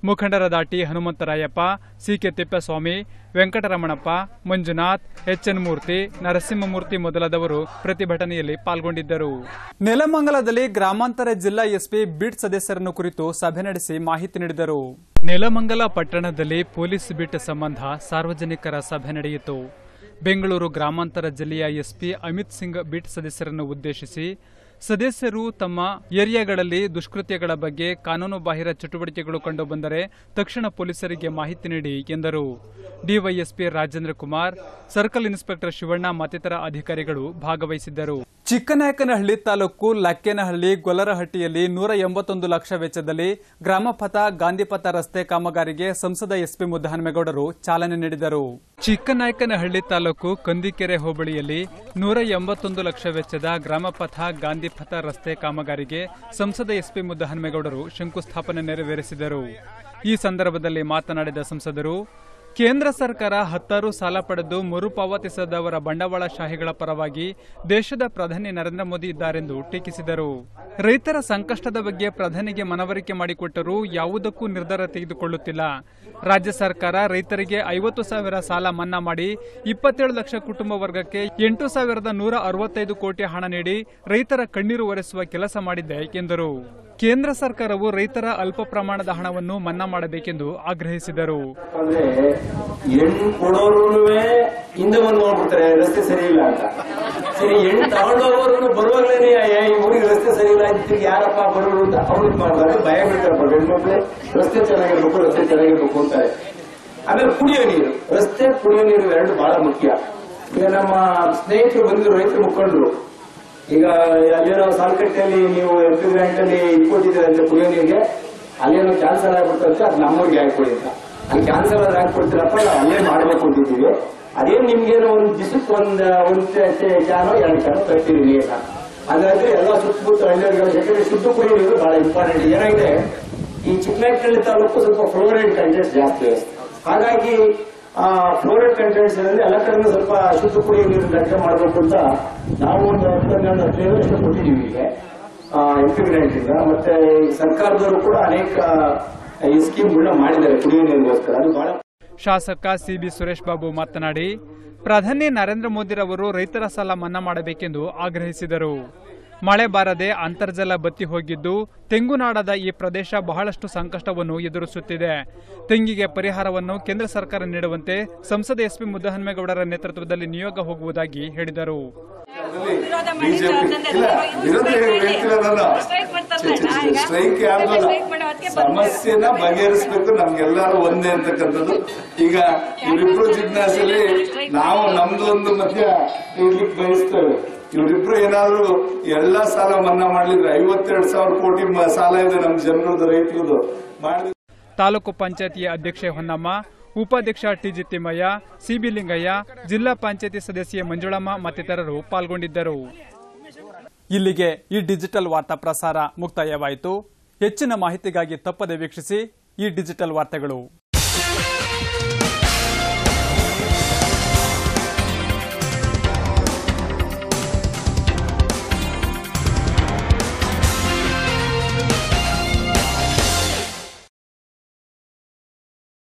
ಮುಖಂಡರಾದ T Hanumantharayappa, C K Thippeswamy, Venkataramanappa, Manjunath, H N Murthy, Narasimhamurthy ಮೊದಲಾದವರು ಪ್ರತಿಭಟನೆಯಲ್ಲಿ ಪಾಲ್ಗೊಂಡಿದ್ದರು. ನೆಲಮಂಗಲದಲ್ಲಿ ಗ್ರಾಮಾಂತರ ಜಿಲ್ಲಾ ಎಸ್ಪಿ ಬಿಟ್ ಸದಸ್ಯರನ್ನು ಕುರಿತು ಸಭೆ ನಡೆಸಿ ಮಾಹಿತಿ ನೀಡಿದರು. ನೆಲಮಂಗಲ ಪಟ್ಟಣದಲ್ಲಿ ಪೊಲೀಸ್ ಬಿಟ್ ಸಂಬಂಧ ಸಾರ್ವಜನಿಕರ ಸಭೆ ನಡೆಯಿತು. ಬೆಂಗಳೂರು ಗ್ರಾಮಾಂತರ ಜಿಲ್ಲೆಯ ಎಸ್ಪಿ ಅಮಿತ್ ಸಿಂಗ್ ಬಿಟ್ ಸದಸ್ಯರನ್ನು ಉದ್ದೇಶಿಸಿ ಸದಸ್ಯರು ತಮ್ಮ ಏರಿಯಾಗಳಲ್ಲಿ ದುಷ್ಕೃತ್ಯಗಳ ಬಗ್ಗೆ ಕಾನೂನುಬಾಹಿರ ಚಟುವಟಿಕೆಗಳು ಕಂಡುಬಂದರೆ ತಕ್ಷಣ ಪೊಲೀಸರಿಗೆ ಮಾಹಿತಿ ನೀಡಿ ಎಂದರು. D Y S P Rajendra Kumar, circle inspector Shivanna ಮತ್ತಿತರ ಅಧಿಕಾರಿಗಳು ಭಾಗವಹಿಸಿದ್ದರು. ಚಿಕ್ಕನಾಯಕನಹಳ್ಳಿ ತಾಲೂಕು ಲಕ್ಕೇನಹಳ್ಳಿ ಗೊಲ್ಲರಹಟ್ಟಿಯಲ್ಲಿ ನೂರ ಎಂಬತ್ತೊಂದು ಲಕ್ಷ ವೆಚ್ಚದಲ್ಲಿ ಗ್ರಾಮಪಥ ಗಾಂಧಿಪಥ ರಸ್ತೆ ಕಾಮಗಾರಿಗೆ ಸಂಸದ ಎಸ್ಪಿ ಮುದ್ದಹನುಮೇಗೌಡರು ಚಾಲನೆ ನೀಡಿದರು. ಚಿಕ್ಕನಾಯಕನಹಳ್ಳಿ ತಾಲೂಕು ಕಂದಿಕೆರೆ ಹೋಬಳಿಯಲ್ಲಿ ನೂರ ಎಂಬತ್ತೊಂದು ಲಕ್ಷ ವೆಚ್ಚದ ಗ್ರಾಮಪಥ ಗಾಂಧಿಪಥ ರಸ್ತೆ ಕಾಮಗಾರಿಗೆ ಸಂಸದ ಎಸ್ಪಿ ಮುದ್ದಹನುಮೇಗೌಡರು ಶಂಕುಸ್ಥಾಪನೆ ನೆರವೇರಿಸಿದರು. ಈ ಸಂದರ್ಭದಲ್ಲಿ ಮಾತನಾಡಿದ ಸಂಸದರು, ಕೇಂದ್ರ ಸರ್ಕಾರ ಹತ್ತಾರು ಸಾಲ ಪಡೆದು ಮರುಪಾವತಿಸದವರ ಬಂಡವಾಳಶಾಹಿಗಳ ಪರವಾಗಿ ದೇಶದ ಪ್ರಧಾನಿ ನರೇಂದ್ರ ಮೋದಿ ಇದ್ದಾರೆಂದು ಟೀಕಿಸಿದರು. ರೈತರ ಸಂಕಷ್ಟದ ಬಗ್ಗೆ ಪ್ರಧಾನಿಗೆ ಮನವರಿಕೆ ಮಾಡಿಕೊಟ್ಟರೂ ಯಾವುದಕ್ಕೂ ನಿರ್ಧಾರ ತೆಗೆದುಕೊಳ್ಳುತ್ತಿಲ್ಲ. ರಾಜ್ಯ ಸರ್ಕಾರ ರೈತರಿಗೆ ಐವತ್ತು ಸಾವಿರ ಸಾಲ ಮನ್ನಾ ಮಾಡಿ ಇಪ್ಪತ್ತೇಳು ಲಕ್ಷ ಕುಟುಂಬ ವರ್ಗಕ್ಕೆ ಎಂಟು ಸಾವಿರದ ನೂರ ಅರವತ್ತೈದು ಕೋಟಿ ಹಣ ನೀಡಿ ರೈತರ ಕಣ್ಣೀರು ಒರೆಸುವ ಕೆಲಸ ಮಾಡಿದೆ ಎಂದರು. ಕೇಂದ್ರ ಸರ್ಕಾರವು ರೈತರ ಅಲ್ಪ ಪ್ರಮಾಣದ ಹಣವನ್ನು ಮನ್ನಾ ಮಾಡಬೇಕೆಂದು ಆಗ್ರಹಿಸಿದರು. ಹೆಣ್ಣು ಕೊಡೋರು ಹಿಂದೆ ಬಂದು ನೋಡ್ಬಿಡ್ತಾರೆ ರಸ್ತೆ ಸರಿ ಇಲ್ಲ ಅಂತ. ಸರಿ, ಹೆಣ್ಣು ತಗೊಂಡೋಗೋರು ಬರುವಾಗಲೇ ಈ ಊರಿಗೆ ರಸ್ತೆ ಸರಿ ಇಲ್ಲ ಅಂತ ಯಾರಪ್ಪ ಬರೋರು ಅಂತ ಅವ್ರಿಗೆ ಮಾಡ್ತಾರೆ, ಭಯ ಬೀಳ್ತಾರಪ್ಪ. ಹೆಣ್ಮಕ್ಳು ರಸ್ತೆ ಚೆನ್ನಾಗಿರ್ಬೇಕು ರಸ್ತೆ ಚೆನ್ನಾಗಿರ್ಬೇಕು ಅಂತಾರೆ. ಆಮೇಲೆ ಕುಡಿಯೋ ನೀರು, ರಸ್ತೆ ಕುಡಿಯೋ ನೀರು ಎರಡು ಬಹಳ ಮುಖ್ಯ. ಈಗ ನಮ್ಮ ಸ್ನೇಹಿತರು ಬಂದ್ರು, ರೈತರು ಮುಖಂಡರು, ಈಗ ಅಲ್ಲೇನೋ ಸಾಲ್ಕಟ್ಟೆಯಲ್ಲಿ ನೀವು ಎಂ ಪಿ ಬ್ಯಾಂಕ್ ಅಲ್ಲಿ ಇಟ್ಕೊಟ್ಟಿದ್ದೀರ ಅಂತ ಕುಡಿಯೋ ನೀರಿಗೆ, ಅಲ್ಲೇನೋ ಕ್ಯಾನ್ಸಲ್ ಆಗ್ಬಿಡ್ತಂತೆ, ಅದು ನಮ್ಮೂರಿಗೆ ಹಾಕೊಡಿ ಅಂತ. ಅಲ್ಲಿ ಕ್ಯಾನ್ಸಲ್ ಆದ್ರೆ ಹಾಕೊಡ್ತೀರಪ್ಪ, ನಾವು ಅಲ್ಲೇ ಮಾಡ್ಬೇಕು ಅಂತಿದ್ದೀವಿ. ಅದೇನು ನಿಮ್ಗೇನೋ ಒಂದು ದಿವಸಕ್ಕೆ ಒಂದ್ ಒಂದ್ ಕ್ಯಾನೋ ಎರಡು ಕ್ಯಾನೋ ತರ್ತೀವಿ ನೀರನ್ನ. ಹಾಗಾಗಿ ಎಲ್ಲ ಸುತ್ತಮುತ್ತ ಹಳ್ಳಿಯವ್ರಿಗೆ ಯಾಕಂದ್ರೆ ಶುದ್ಧ ಕುಡಿಯೋ ನೀರು ಬಹಳ ಇಂಪಾರ್ಟೆಂಟ್. ಏನಾಗಿದೆ, ಈ ಚಿಕ್ಕನಾಯಕನಹಳ್ಳಿ ತಾಲೂಕು ಸ್ವಲ್ಪ ಫ್ಲೋರೈಡ್ ಕಂಟೆಂಟ್ಸ್ ಜಾಸ್ತಿ. ಹಾಗಾಗಿ ಆ ಫ್ಲೋರೈಡ್ ಕಂಟೆಂಟ್ಸ್ ಇರೋದ್ರಿಂದ ಎಲ್ಲ ಕಡೆ ಸ್ವಲ್ಪ ಶುದ್ಧ ಕುಡಿಯೋ ನೀರು ಲಭ್ಯ ಮಾಡಬೇಕು ಅಂತ ನಾವು ಒಂದು ಹದಿನೈದು ವರ್ಷ ಕೊಟ್ಟಿದ್ದೀವಿ ಈಗ ಎಂ ಪಿ ಗ್ರಾಂಟ್ ಇಂದ. ಮತ್ತೆ ಸರ್ಕಾರದವರು ಕೂಡ ಅನೇಕ ಈ ಸ್ಕೀಮ್ಗಳನ್ನ ಮಾಡಿದ್ದಾರೆ ಕುಡಿಯೋ ನೀರಿಗೋಸ್ಕರ. ಅದು ಬಹಳ. ಶಾಸಕ ಸಿಬಿ ಸುರೇಶ್ ಬಾಬು ಮಾತನಾಡಿ, ಪ್ರಧಾನಿ ನರೇಂದ್ರ ಮೋದಿರವರು ರೈತರ ಸಾಲ ಮನ್ನಾ ಮಾಡಬೇಕೆಂದು ಆಗ್ರಹಿಸಿದರು. ಮಳೆ ಬಾರದೆ ಅಂತರ್ಜಲ ಬತ್ತಿ ಹೋಗಿದ್ದು ತೆಂಗುನಾಡದ ಈ ಪ್ರದೇಶ ಬಹಳಷ್ಟು ಸಂಕಷ್ಟವನ್ನು ಎದುರಿಸುತ್ತಿದೆ. ತೆಂಗಿಗೆ ಪರಿಹಾರವನ್ನು ಕೇಂದ್ರ ಸರ್ಕಾರ ನೀಡುವಂತೆ ಸಂಸದ ಎಸ್ಪಿ ಮುದ್ದಹನುಮೇಗೌಡರ ನೇತೃತ್ವದಲ್ಲಿ ನಿಯೋಗ ಹೋಗುವುದಾಗಿ ಹೇಳಿದರು. ಸಮಸ್ಯೆನ ಬಗೆಹರಿಸಬೇಕು, ನಮ್ಗೆಲ್ಲರೂ ಒಂದೇ ಅಂತಕ್ಕಂಥದ್ದು. ಈಗ ಇವರಿಬ್ರು ಜಿಜ್ಞಾಸೆಯಲ್ಲಿ ನಾವು ನಮ್ದು ಒಂದು ಮಧ್ಯ ಇಡ್ಲಿಕ್ಕೆ ಬಯಸ್ತೇವೆ. ಇವರಿಬ್ರು ಏನಾದ್ರು ಎಲ್ಲಾ ಸಾಲ ಮನ್ನಾ ಮಾಡಿದ್ರೆ ಐವತ್ತೆರಡು ಸಾವಿರ ಕೋಟಿ ಸಾಲ ಇದೆ ನಮ್ಮ ಜನರದ್ದು, ರೈತರದ್ದು ಮಾಡಿದ್ರೆ. ತಾಲೂಕು ಪಂಚಾಯತಿಯ ಅಧ್ಯಕ್ಷೆ ಹೊನ್ನಮ್ಮ, ಉಪಾಧ್ಯಕ್ಷ ಟಿಜಿ ತಿಮ್ಮಯ್ಯ, ಸಿಬಿ ಲಿಂಗಯ್ಯ, ಜಿಲ್ಲಾ ಪಂಚಾಯತಿ ಸದಸ್ಯೆ ಮಂಜುಳಮ್ಮ ಮತ್ತಿತರರು ಪಾಲ್ಗೊಂಡಿದ್ದರು. ಇಲ್ಲಿಗೆ ಈ ಡಿಜಿಟಲ್ ವಾರ್ತಾ ಪ್ರಸಾರ ಮುಕ್ತಾಯವಾಯಿತು. ಹೆಚ್ಚಿನ ಮಾಹಿತಿಗಾಗಿ ತಪ್ಪದೆ ವೀಕ್ಷಿಸಿ ಈ ಡಿಜಿಟಲ್ ವಾರ್ತೆಗಳು.